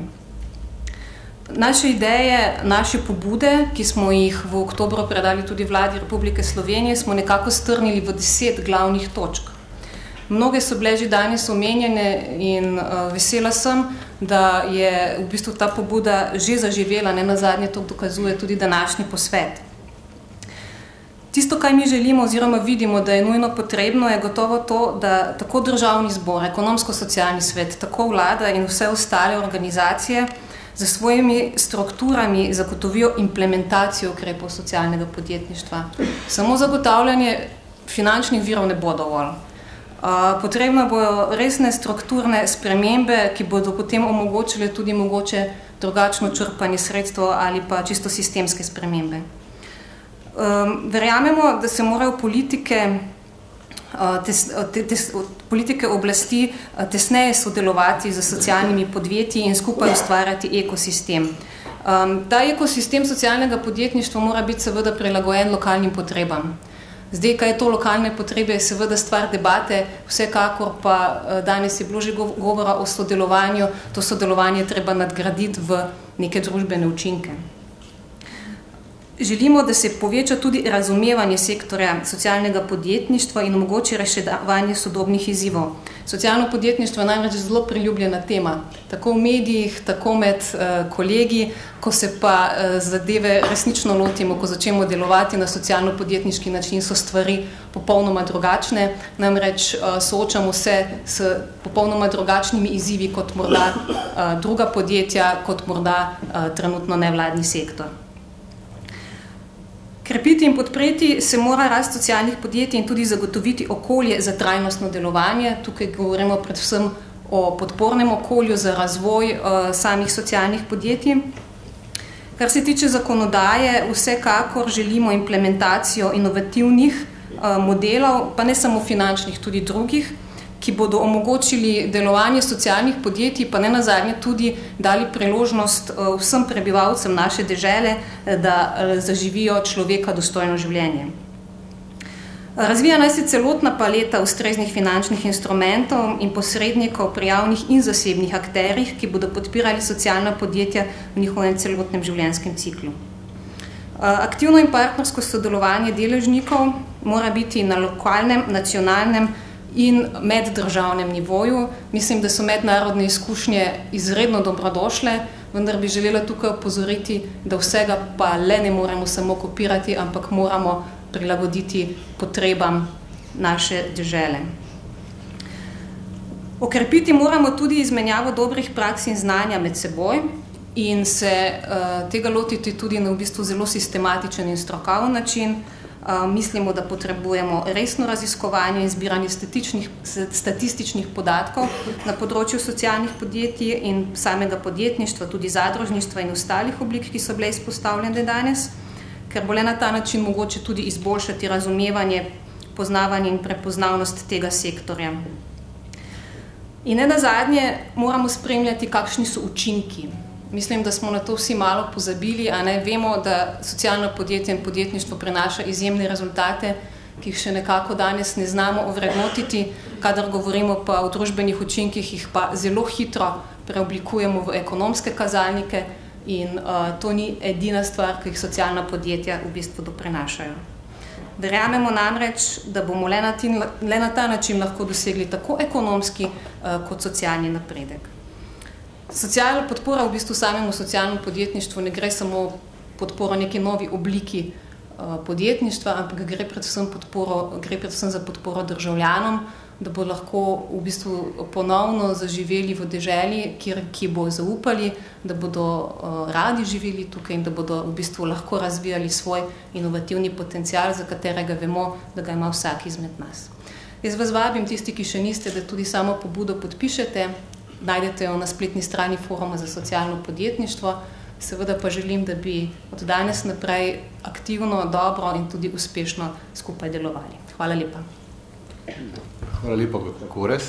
Naše ideje, naše pobude, ki smo jih v oktobru predali tudi Vladi Republike Slovenije, smo nekako strnili v 10 glavnih točk. Mnoge so bile že danes omenjene in vesela sem, da je v bistvu ta pobuda že zaživela, ne nazadnje to dokazuje tudi današnji posvet. Tisto, kaj mi želimo oziroma vidimo, da je nujno potrebno, je gotovo to, da tako Državni zbor, Ekonomsko-socialni svet, tako vlada in vse ostale organizacije za svojimi strukturami zagotovijo implementacijo ukrepov socialnega podjetništva. Samo zagotavljanje finančnih virov ne bo dovolj. Potrebno bojo resne strukturne spremembe, ki bodo potem omogočile tudi mogoče drugačno črpanje sredstev ali pa čisto sistemske spremembe. Verjamemo, da se morajo politike oblasti tesneje sodelovati z socialnimi podjetji in skupaj ustvarjati ekosistem. Ta ekosistem socialnega podjetništva mora biti seveda prilagojen lokalnim potrebam. Zdaj, kaj je to lokalne potrebe, je seveda stvar debate, vsekakor pa danes je bilo že govora o sodelovanju, to sodelovanje treba nadgraditi v neke družbene učinke. Želimo, da se poveča tudi razumevanje sektorja socialnega podjetništva in omogoči reševanje sodobnih izzivov. Socialno podjetništvo je namreč zelo priljubljena tema, tako v medijih, tako med kolegi, ko se pa zadeve resnično lotimo, ko začnemo delovati na socialno-podjetniški način, so stvari popolnoma drugačne, namreč soočamo se s popolnoma drugačnimi izzivi kot morda druga podjetja, kot morda trenutno nevladni sektor. Krepiti in podpreti se mora rast socialnih podjetij in tudi zagotoviti okolje za trajnostno delovanje. Tukaj govorimo predvsem o podpornem okolju za razvoj samih socialnih podjetij. Kar se tiče zakonodaje, vsekakor želimo implementacijo inovativnih modelov, pa ne samo finančnih, tudi drugih, ki bodo omogočili delovanje socialnih podjetij, pa ne nazadnje tudi dali priložnost vsem prebivalcem naše dežele, da zaživijo človeka dostojno življenje. Razvija naj se celotna paleta ustreznih finančnih instrumentov in posrednikov pri javnih in zasebnih akterjih, ki bodo podpirali socialna podjetja v njihovem celotnem življenjskem ciklu. Aktivno in partnersko sodelovanje deležnikov mora biti na lokalnem, nacionalnem in meddržavnem nivoju. Mislim, da so mednarodne izkušnje izredno dobrodošle, vendar bi želela tukaj opozoriti, da vsega pa le ne moremo samo kopirati, ampak moramo prilagoditi potrebam naše dežele. Okrepiti moramo tudi izmenjavo dobrih praks in znanja med seboj in se tega lotiti tudi na v bistvu zelo sistematičen in strokoven način. Mislimo, da potrebujemo resno raziskovanje in zbiranje statističnih podatkov na področju socialnih podjetij in samega podjetništva, tudi zadružništva in ostalih oblik, ki so bile izpostavljene danes, ker bo le na ta način mogoče tudi izboljšati razumevanje, poznavanje in prepoznavnost tega sektorja. In ne nazadnje moramo spremljati, kakšni so učinki. Mislim, da smo na to vsi malo pozabili, a ne vemo, da socialno podjetje in podjetništvo prinaša izjemne rezultate, ki jih še nekako danes ne znamo ovrednotiti, kadar govorimo pa o družbenih učinkih, jih pa zelo hitro preoblikujemo v ekonomske kazalnike in to ni edina stvar, ki jih socialna podjetja v bistvu doprinašajo. Verjamemo namreč, da bomo le na ta način lahko dosegli tako ekonomski kot socialni napredek. Socialna podpora v bistvu samemu socialnemu podjetništvu ne gre samo podporo neki novi obliki podjetništva, ampak gre predvsem za podporo državljanom, da bo lahko v bistvu ponovno zaživeli v deželi, ki bo zaupali, da bodo radi živeli tukaj in da bodo v bistvu lahko razvijali svoj inovativni potencial, za katerega vemo, da ga ima vsak izmed nas. Jaz vas vabim, tisti, ki še niste, da tudi samo pobudo podpišete, najdete jo na spletni strani Foruma za socialno podjetništvo. Seveda pa želim, da bi od danes naprej aktivno, dobro in tudi uspešno skupaj delovali. Hvala lepa. Hvala lepa, Kores.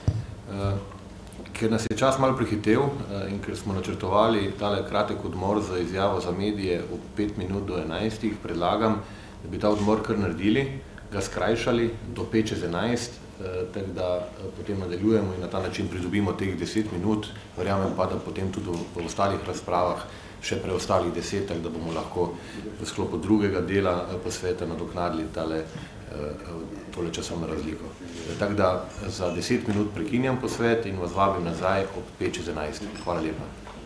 Ker nas je čas malo prehitev in ker smo načrtovali tale kratek odmor za izjavo za medije ob 5 minut do 11, predlagam, da bi ta odmor kar naredili, ga skrajšali do 5:11, tako da potem nadaljujemo in na ta način pridobimo teh 10 minut. Verjamem pa, da potem tudi v ostalih razpravah še preostalih 10, tako da bomo lahko v sklopu drugega dela posveta nadoknadili tole časovno razliko. Tako da za 10 minut prekinjam posvet in vas vabim nazaj ob 5:11. Hvala lepa.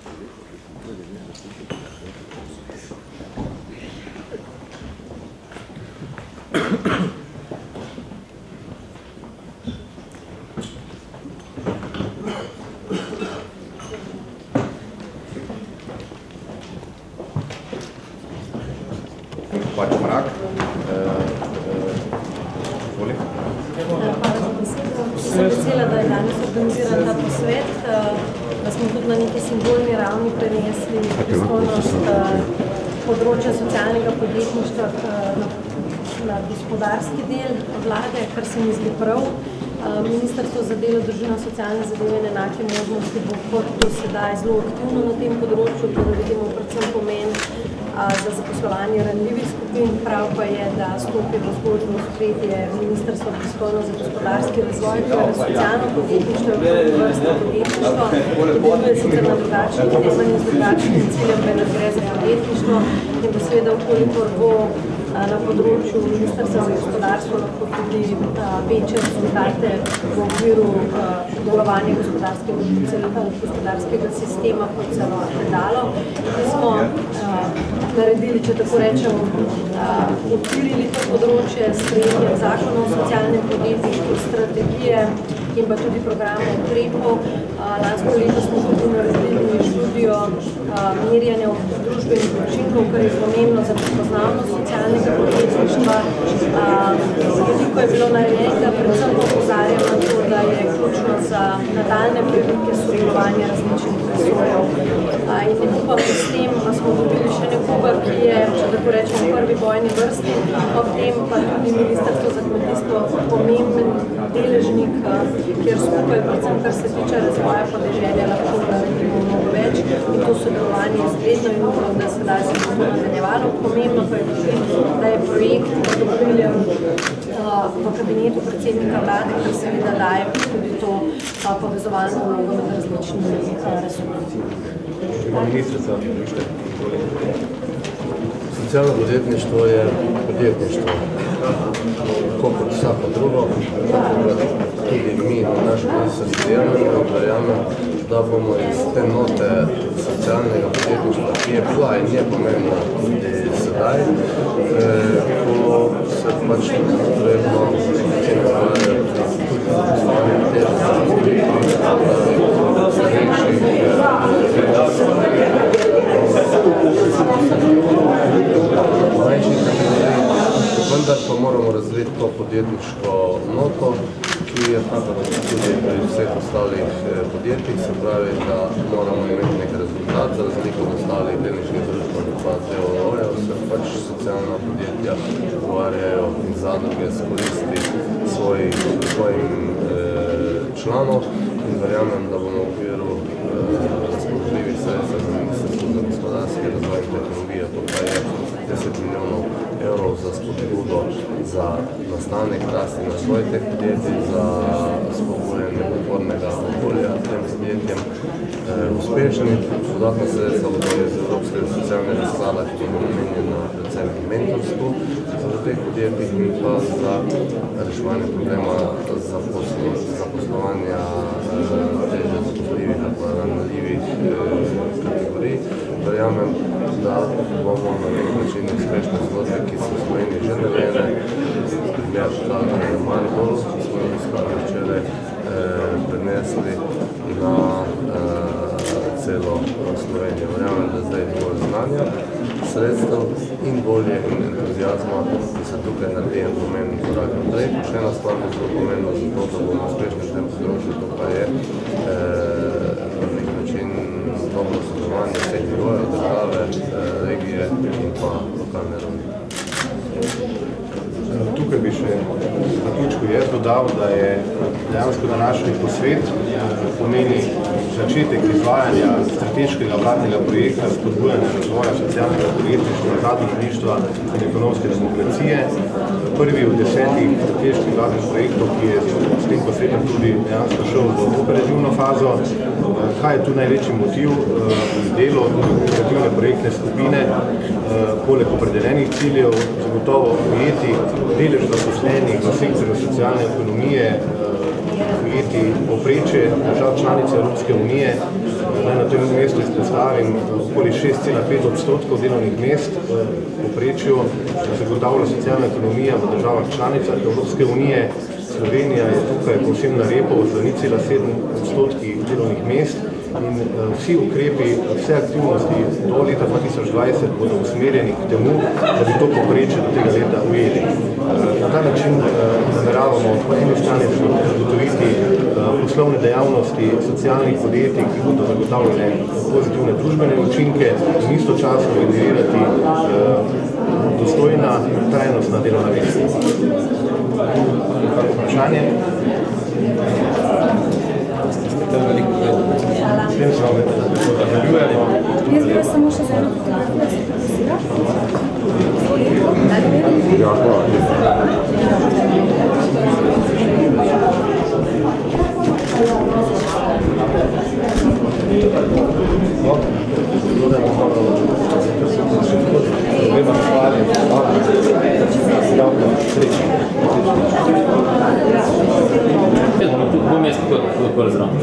Sem vesela, da je danes organiziran ta posvet, da smo tudi na neki simbolni ravni prenesli pristojnost področja socialnega podjetništva na gospodarski del vlade, kar se mi zdi prav. Ministrstvo za delo, družino, socialne zadeve in enake možnosti bo kot do sedaj zelo aktivno na tem področju, da vidimo predvsem pomen za zaposlovanje ranljivih skupin. Prav pa je, da stopi v zgodbo spredje ministrstvo pristojno za gospodarski razvoj, torej socialno podjetništvo, vrsta podjetništvo, ki deluje sicer na drugačnih temah in z drugačnim ciljem, vendar gre za podjetništvo in da seveda, kolikor bo na področju ministrstva za gospodarstvo lahko tudi večje rezultate v okviru delovanja gospodarskega sistema kot celote dalo. Mi smo naredili, če tako rečem, odpirili to področje s sprejetjem zakona o socialnem podjetništvu, strategije in pa tudi programe ukrepov. Lansko leto smo tudi naredili študijo merjanja družbenih učinkov, kar je pomembno za prepoznavnost socialnega podjetništva. Veliko je bilo narejenega, predvsem opozarjam na to, da je ključno za nadaljne prilike sodelovanja različnih resorjev. In upam, da s tem smo dobili še nekoga, ki je, če lahko rečemo, v prvi bojni vrsti. Ob tem pa tudi Ministrstvo za kmetijstvo pomemben deležnik, kjer skupaj, predvsem kar se tiče razvoja podeželja, lahko naredimo mnogo več in to sodelovanje je zgledno in upam, da sedaj se bo nadaljevalo. Pomembno pa je tudi, da je projekt odobriljen v kabinetu predsednika vlade, kar seveda daje tudi to povezovalno vlogo med različnimi resorji. Socialno podjetništvo je podjetništvo. Tako kot vsako drugo, tudi mi na našem ministrstvu verjamem, da bomo iz te note socialnega podjetništva, ki je bila in je pomembna tudi sedaj, ko se pač potrebno nekaj razvajati tudi poslovanje teh vendar pa moramo razviti to podjetniško noto, ki je tudi pri vseh ostalih podjetjih, se pravi, da moramo imeti nek rezultat za razliko od ostalih delniških družb, pa DOO-jev, se pač socialna podjetja pogovarjajo in zadruge s koristi svojim članov in verjamem, da bomo v okviru razpoložljivih sredstev za Ministrstvo za gospodarski razvoj in tehnologijo, to pa je 10 milijonov evrov za spodbudo za nastanek, rast in razvoj teh podjetij, za spodbujanje podpornega okolja tem podjetjem uspešni. Dodatna sredstva bodo iz Evropskega socialnega sklada, ki bo namenjena predvsem mentorstvu v teh podjetjih in pa za reševanje problema zaposlovanja težje zaposljivih ali pa ranljivih kategorij. Verjamem, da bomo na nek način uspešne zgodbe, ki so v Sloveniji že narejene, primer na Mariboru, ki smo jih včeraj prenesli na celo Slovenijo. Verjamem, da zdaj dovolj znanja, sredstev in volje in entuzijazma, da se tukaj naredi en pomemben korak naprej. Še ena stvar bo zelo pomembna za to, da bomo uspešni v tem področju, to pa je na nek način dobro sodelovanje vseh nivojev države, regije in pa lokalne ravni. Tukaj bi še na ključku jaz dodal, da je dejansko današnji posvet pomeni začetek izvajanja strateškega vladnega projekta spodbujanja razvoja socialnega podjetništva, zadružništva in ekonomske demokracije. Prvi od 10 strateških vladnih projektov, ki je s tem posvetom tudi dejansko šel v operativno fazo. Kaj je tu največji motiv? Delo operativne projektne skupine, poleg opredeljenih ciljev, zagotovo ujeti delež zaposlenih v sektorju socialne ekonomije, ujeti povprečje držav članice Evropske unije. Naj na tem mestu izpostavim okoli 6,5% delovnih mest v povprečju zagotavlja socialna ekonomija v državah članicah Evropske unije. Slovenija je tukaj povsem na repu z 0,7% delovnih mest in vsi ukrepi, vse aktivnosti do leta 2020 bodo usmerjeni k temu, da bi to povprečje do tega leta ujeli. Na ta način nameravamo po eni strani zagotoviti poslovne dejavnosti socialnih podjetij, ki bodo zagotavljale pozitivne družbene učinke in istočasno generirati dostojna in trajnostna delovna mesta. Kako vprašanje? S tem se vam nadaljujemo. Jaz bi vas samo še za eno fotografijo sfotografira. Ja, hvala. Bom jaz tako razravno.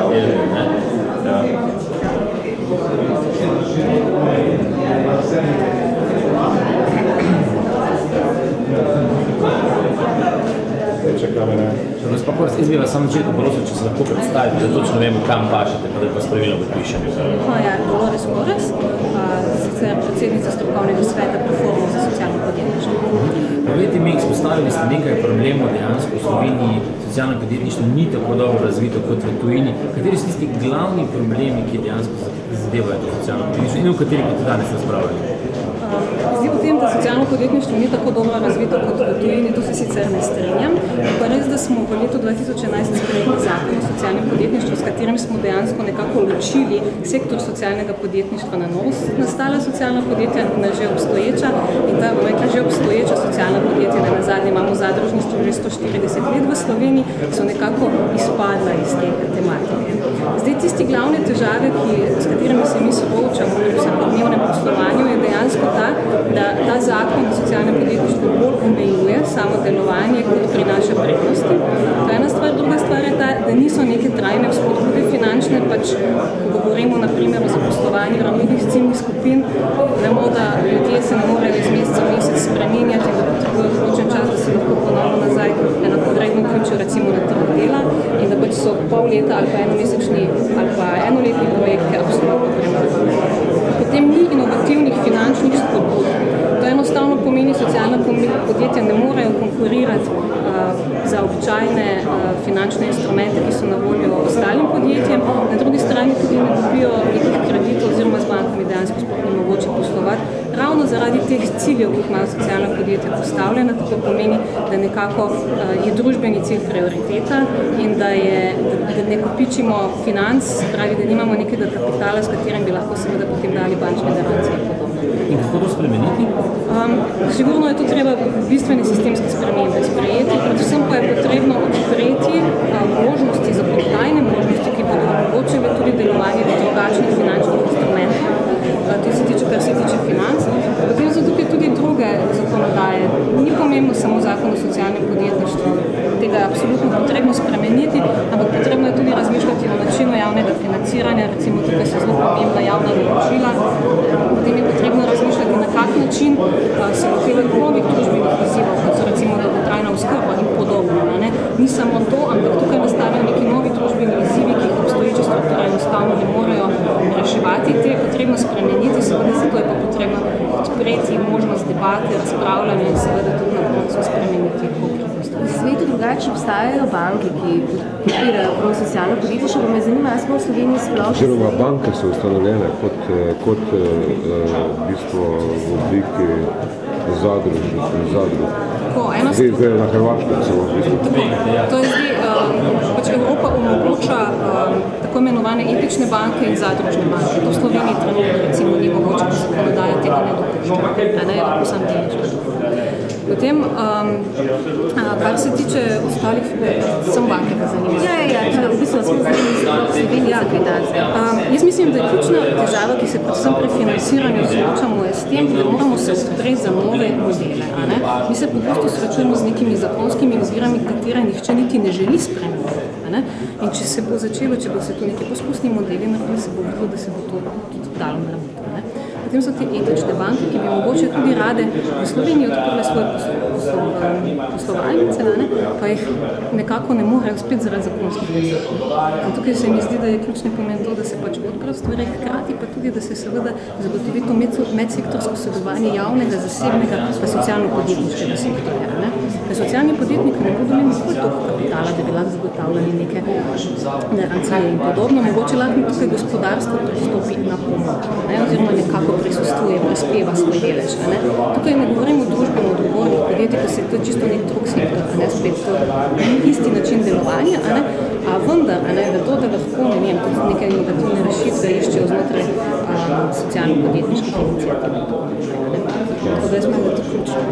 Jaz bi vas samo začetku prosil, če se lahko predstavite, da točno vemo, kam pašete, pa da vas pravilno podpišem. Ja, Dolores Moraes, sicer predsednica strokovnega sveta Platforme za socialno podjetništvo. Povejte mi, izpostavili ste nekaj problemov, dejansko v Sloveniji socialno podjetništvo ni tako dobro razvito kot v tujini. Kateri so tisti glavni problemi, ki dejansko zadevajo to socialno podjetništvo in v kateri boste danes razpravljali? Zdaj, v tem socialno podjetništvo ni tako dobro razvito kot v tujini, to se sicer ne strinjam. Pa res, da smo v letu 2011 sprejeli zakon o socialnem podjetništvu, s katerim smo dejansko nekako ločili sektor socialnega podjetništva na novo nastala socialna podjetja in na že obstoječa. In ta že obstoječa socialna podjetja, na zadnje imamo zadružništvo že 140 let v Sloveniji, so nekako izpadla iz te tematike. Zdaj, tisti glavne težave, s katerimi se mi soočamo v vsakodnevnem poslovanju, je dejansko ta, da ta zakon o socialnem podjetništvu bolj omejuje samo delovanje, kot prinaša prednosti. To je ena stvar. Druga stvar je ta, da niso neke trajne vzpodbude finančne, pač govorimo na primer o zaposlovanju ranljivih ciljnih skupin, vemo, da ljudje se ne morejo iz meseca v mesec spreminjati in da potrebujejo določen čas, da se lahko ponovno nazaj enakovredno vključijo recimo na trg dela in da pač so pol leta ali pa enomesečni ali pa enoletni projekti absolutno premalo. Potem ni inovativnih finančnih spodbud. To enostavno pomeni, socialna podjetja ne morejo konkurirati za običajne finančne instrumente, ki so na voljo ostalim podjetjem. Na drugi strani tudi ne dobijo nekih kreditov oziroma z bankami dejansko sploh ni mogoče poslovati. Ravno zaradi teh ciljev, ki jih imajo socialna podjetja postavljena, to pomeni, da nekako je družbeni cilj prioriteta in da ne kopičimo financ, pravi, da nimamo nekega kapitala, s katerim bi lahko seveda potem dali bančne garancije in podobno. In kako to spremeniti? Sigurno je to treba bistvene sistemske spremembe sprejeti, predvsem pa je potrebno odpreti možnosti, zakonodajne možnosti, ki bodo omogočile tudi delovanje v drugačnih finančnih instrumentih. To se tiče, kar se tiče financ. Potem so tukaj tudi druge zakonodaje. Ni pomembno samo zakon o socialnem podjetništvu. Tega je absolutno potrebno spremeniti, ampak potrebno je tudi razmišljati o načinu javnega financiranja, recimo tukaj so zelo pomembna javna naročila. Potem je potrebno razmišljati, na kak način se lotevajo novih družbenih izzivov, kot so recimo dolgotrajna oskrba in podobno. Ni samo to, ampak tukaj nastajajo neki novi družbeni izzivi, ki jih obstoječe strukture enostavno ne morejo reševati. Te je potrebno spremeniti, seveda zato je pa potrebno odpreti možnost debate, razpravljanja in seveda tudi na koncu spremeniti konkretnost. V svetu drugače obstajajo banke, ki podpirajo prav socialno podjetništvo, pa me zanima, ali smo v Sloveniji sploh... Oziroma banke so ustanovljene kot v bistvu v obliki zadrug. Zdaj na Hrvaškem celo v bistvu. To je zdaj, pač Evropa omogoča tako imenovane etične banke in zadružne banke. To v Sloveniji trenutno recimo ni mogoče, ko zakonodaja tega ne dopušča. Ne, lahko sam deliš. Potem, kar se tiče ostalih, sem banke pa zanima. V bistvu smo Sloveniji Jaz mislim, da je ključna težava, ki se predvsem pri financiranju soočamo, je s tem, da moramo se odpreti za nove modele. Mi se pogosto srečujemo z nekimi zakonskimi ozirami, katere nihče niti ne želi spremeniti. In če se bo začelo, če bo se tu neki poskusni modeli naredili, se bo videlo, da se bo to tudi dalo narediti. Potem so te etične banke, ki bi mogoče tudi rade v Sloveniji odprle svoje poslovalnice, pa jih nekako ne morejo spet zaradi zakonskih postopkov. In tukaj se mi zdi, da je ključni pomen to, da se pač odprejo stvari, hkrati pa tudi, da se seveda zagotovi to medsektorsko sodelovanje javnega, zasebnega pa socialno-podjetniškega sektorja. Socialni podjetnik ne bodo imeli nikoli toliko kapitala, da bi lahko zagotavljali neke garancije in podobno. Mogoče lahko tukaj gospodarstvo pristopi na pomoč, oziroma nekako prisostuje, prispeva svoj delež. Tukaj ne govorimo o družbeno odgovornih podjetij, ko se to je čisto nek drug sektor, spet to ni isti način delovanja, a vendar, da to, da lahko, ne vem, tudi neke inovativne rešitve iščejo znotraj socialno-podjetniških iniciativ. Tako da jaz mislim, da je to ključno.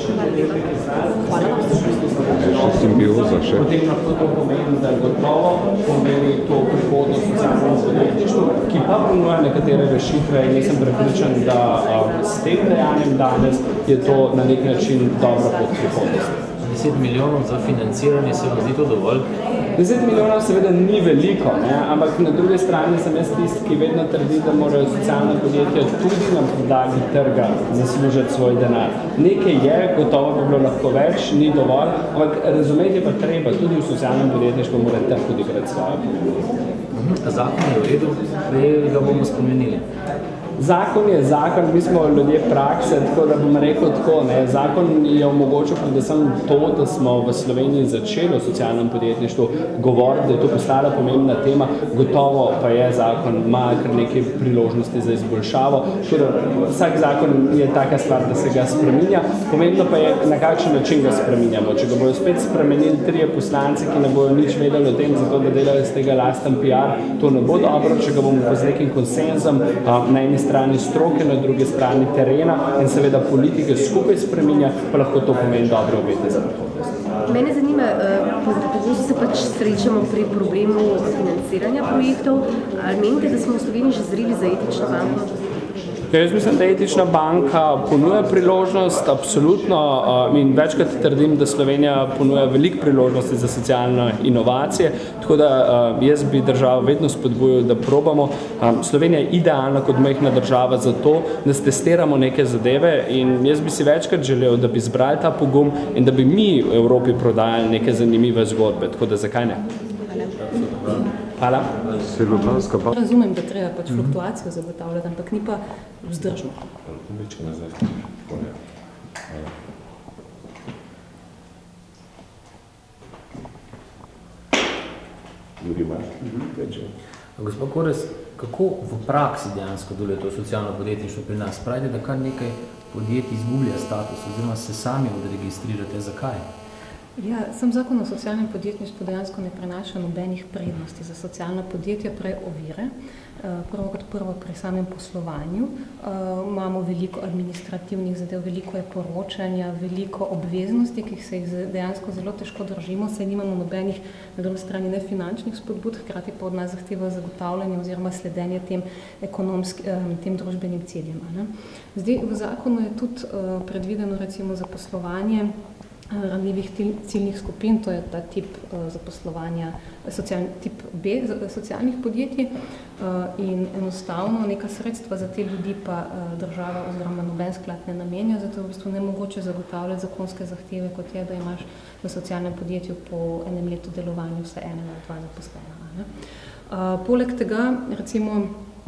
Hvala vam. Simbioza še. Potem lahko to pomeni, da gotovo pomeni to prihodnost socialnemu podjetništvu, ki pa ponuja nekatere rešitve in jaz sem prepričan, da s tem dejanjem danes je to na nek način dobra pot prihodnosti. 10 milijonov za financiranje, se vam zdi to dovolj? 10 milijonov seveda ni veliko, ampak na druge strani sem jaz tisti, ki vedno trdi, da morajo socialna podjetja tudi na podlagi trga zaslužiti svoj denar. Nekaj je, gotovo bi bilo lahko več, ni dovolj, ampak razumeti pa treba, tudi v socialnem podjetništvu mora trg odigrati svojo pomembnost. Zakon je v redu, prej ga bomo spomenili. Zakon je zakon, mi smo ljudje prakse, tako da bom rekel tako, ne, zakon je omogočil predvsem to, da smo v Sloveniji začeli o socialnem podjetništvu govoriti, da je to postala pomembna tema, gotovo pa je zakon, ima kar nekaj priložnosti za izboljšavo, tako da vsak zakon je taka stvar, da se ga spreminja, pomembno pa je, na kakšen način ga spreminjamo. Če ga bojo spet spremenili 3 poslanci, ki ne bojo nič vedeli o tem, zato da delajo z tega lasten PR, to ne bo dobro, če ga bomo pa z nekim konsenzom na eni strani stroke, na drugi strani terena in seveda politike skupaj spreminja, pa lahko to pomeni dobre obete za prihodnost. Mene zanima, pogosto se pač srečamo pri problemu financiranja projektov. Ali menite, da smo v Sloveniji že zreli za etično banko? Jaz mislim, da etična banka ponuja priložnost, absolutno, in večkrat trdim, da Slovenija ponuja veliko priložnosti za socialne inovacije, tako da jaz bi državo vedno spodbujal, da probamo. Slovenija je idealna kot majhna država za to, da testiramo neke zadeve in jaz bi si večkrat želel, da bi zbrali ta pogum in da bi mi v Evropi prodajali neke zanimive zgodbe, tako da zakaj ne? Hvala. Razumem, da treba pač fluktuacijo zagotavljati, ampak ni pa vzdržno. Gospod Korez, kako v praksi dejansko deluje to socialno podjetništvo pri nas? Pravite, da kar nekaj podjetij izgublja status oziroma se sami odregistrirate. Zakaj? Ja, sam zakon o socialnem podjetništvu dejansko ne prenaša nobenih prednosti za socialna podjetja, prej ovire. Prvo kot prvo pri samem poslovanju. Imamo veliko administrativnih zadev, veliko je poročanja, veliko obveznosti, ki se jih dejansko zelo težko držimo, saj nimamo nobenih, na drugi strani, ne finančnih spodbud, hkrati pa od nas zahteva zagotavljanje oziroma sledenje tem družbenim ciljem. Zdaj, v zakonu je tudi predvideno recimo zaposlovanje ranljivih ciljnih skupin, to je ta tip zaposlovanja, tip B socialnih podjetij in enostavno neka sredstva za te ljudi pa država oziroma noben sklad ne namenja, zato je v bistvu nemogoče zagotavljati zakonske zahteve, kot je, da imaš v socialnem podjetju po enem letu delovanja vse enega dva zaposlena. Poleg tega, recimo,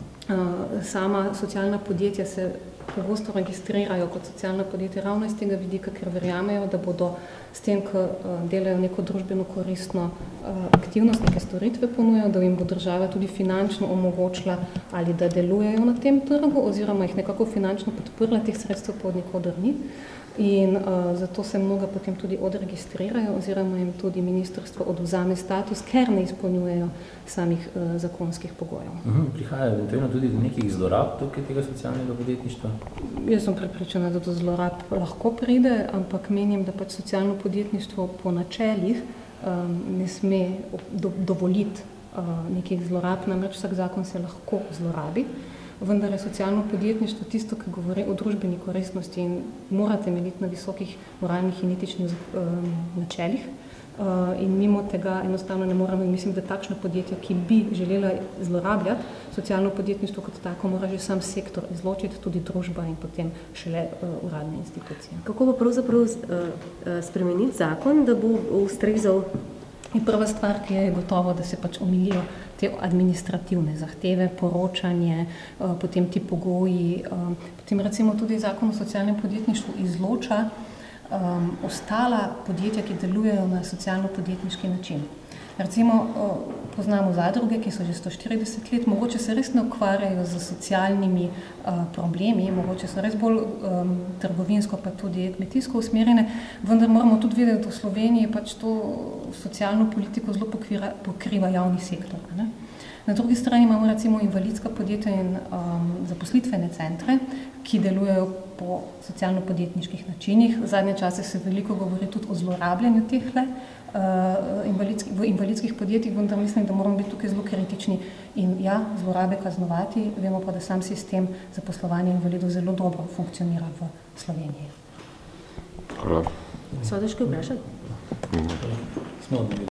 sama socialna podjetja se pogosto registrirajo kot socialna podjetja ravno iz tega vidika, ker verjamejo, da bodo s tem, ko delajo neko družbeno koristno aktivnost, neke storitve ponujajo, da jim bo država tudi finančno omogočila ali da delujejo na tem trgu oziroma jih nekako finančno podprla, teh sredstev pa od nikoder ni. In zato se mnoga potem tudi odregistrirajo oziroma jim tudi ministrstvo odvzame status, ker ne izpolnjujejo samih zakonskih pogojev. Prihaja eventualno tudi do nekih zlorab tukaj tega socialnega podjetništva? Jaz sem prepričana, da do zlorab lahko pride, ampak menim, da pač socialno podjetništvo po načelih ne sme dovoliti nekih zlorab, namreč vsak zakon se lahko zlorabi. Vendar je socialno podjetništvo tisto, ki govori o družbeni koristnosti in mora temeljiti na visokih moralnih in etičnih načelih. In mimo tega enostavno ne moramo, in mislim, da takšna podjetja, ki bi želela zlorabljati socialno podjetništvo kot tako, mora že sam sektor izločiti, tudi družba in potem šele uradne institucije. Kako pa pravzaprav spremeniti zakon, da bo ustrezal? Prva stvar, ki je gotovo, da se pač omilijo te administrativne zahteve, poročanje, potem ti pogoji, potem recimo tudi zakon o socialnem podjetništvu izloča ostala podjetja, ki delujejo na socialno-podjetniški način. Recimo, poznamo zadruge, ki so že 140 let, mogoče se res ne ukvarjajo z socialnimi problemi, mogoče so res bolj trgovinsko pa tudi kmetijsko usmerjene, vendar moramo tudi vedeti, da v Sloveniji pač to socialno politiko zelo pokriva javni sektor. Ne? Na drugi strani imamo recimo invalidska podjetja in zaposlitvene centre, ki delujejo po socialno-podjetniških načinih. V zadnje čase se veliko govori tudi o zlorabljanju tehle v invalidskih podjetjih, vendar mislim, da moramo biti tukaj zelo kritični in ja, zlorabe kaznovati, vemo pa, da sam sistem zaposlovanja invalidov zelo dobro funkcionira v Sloveniji. Hvala. So da še kaj vprašati?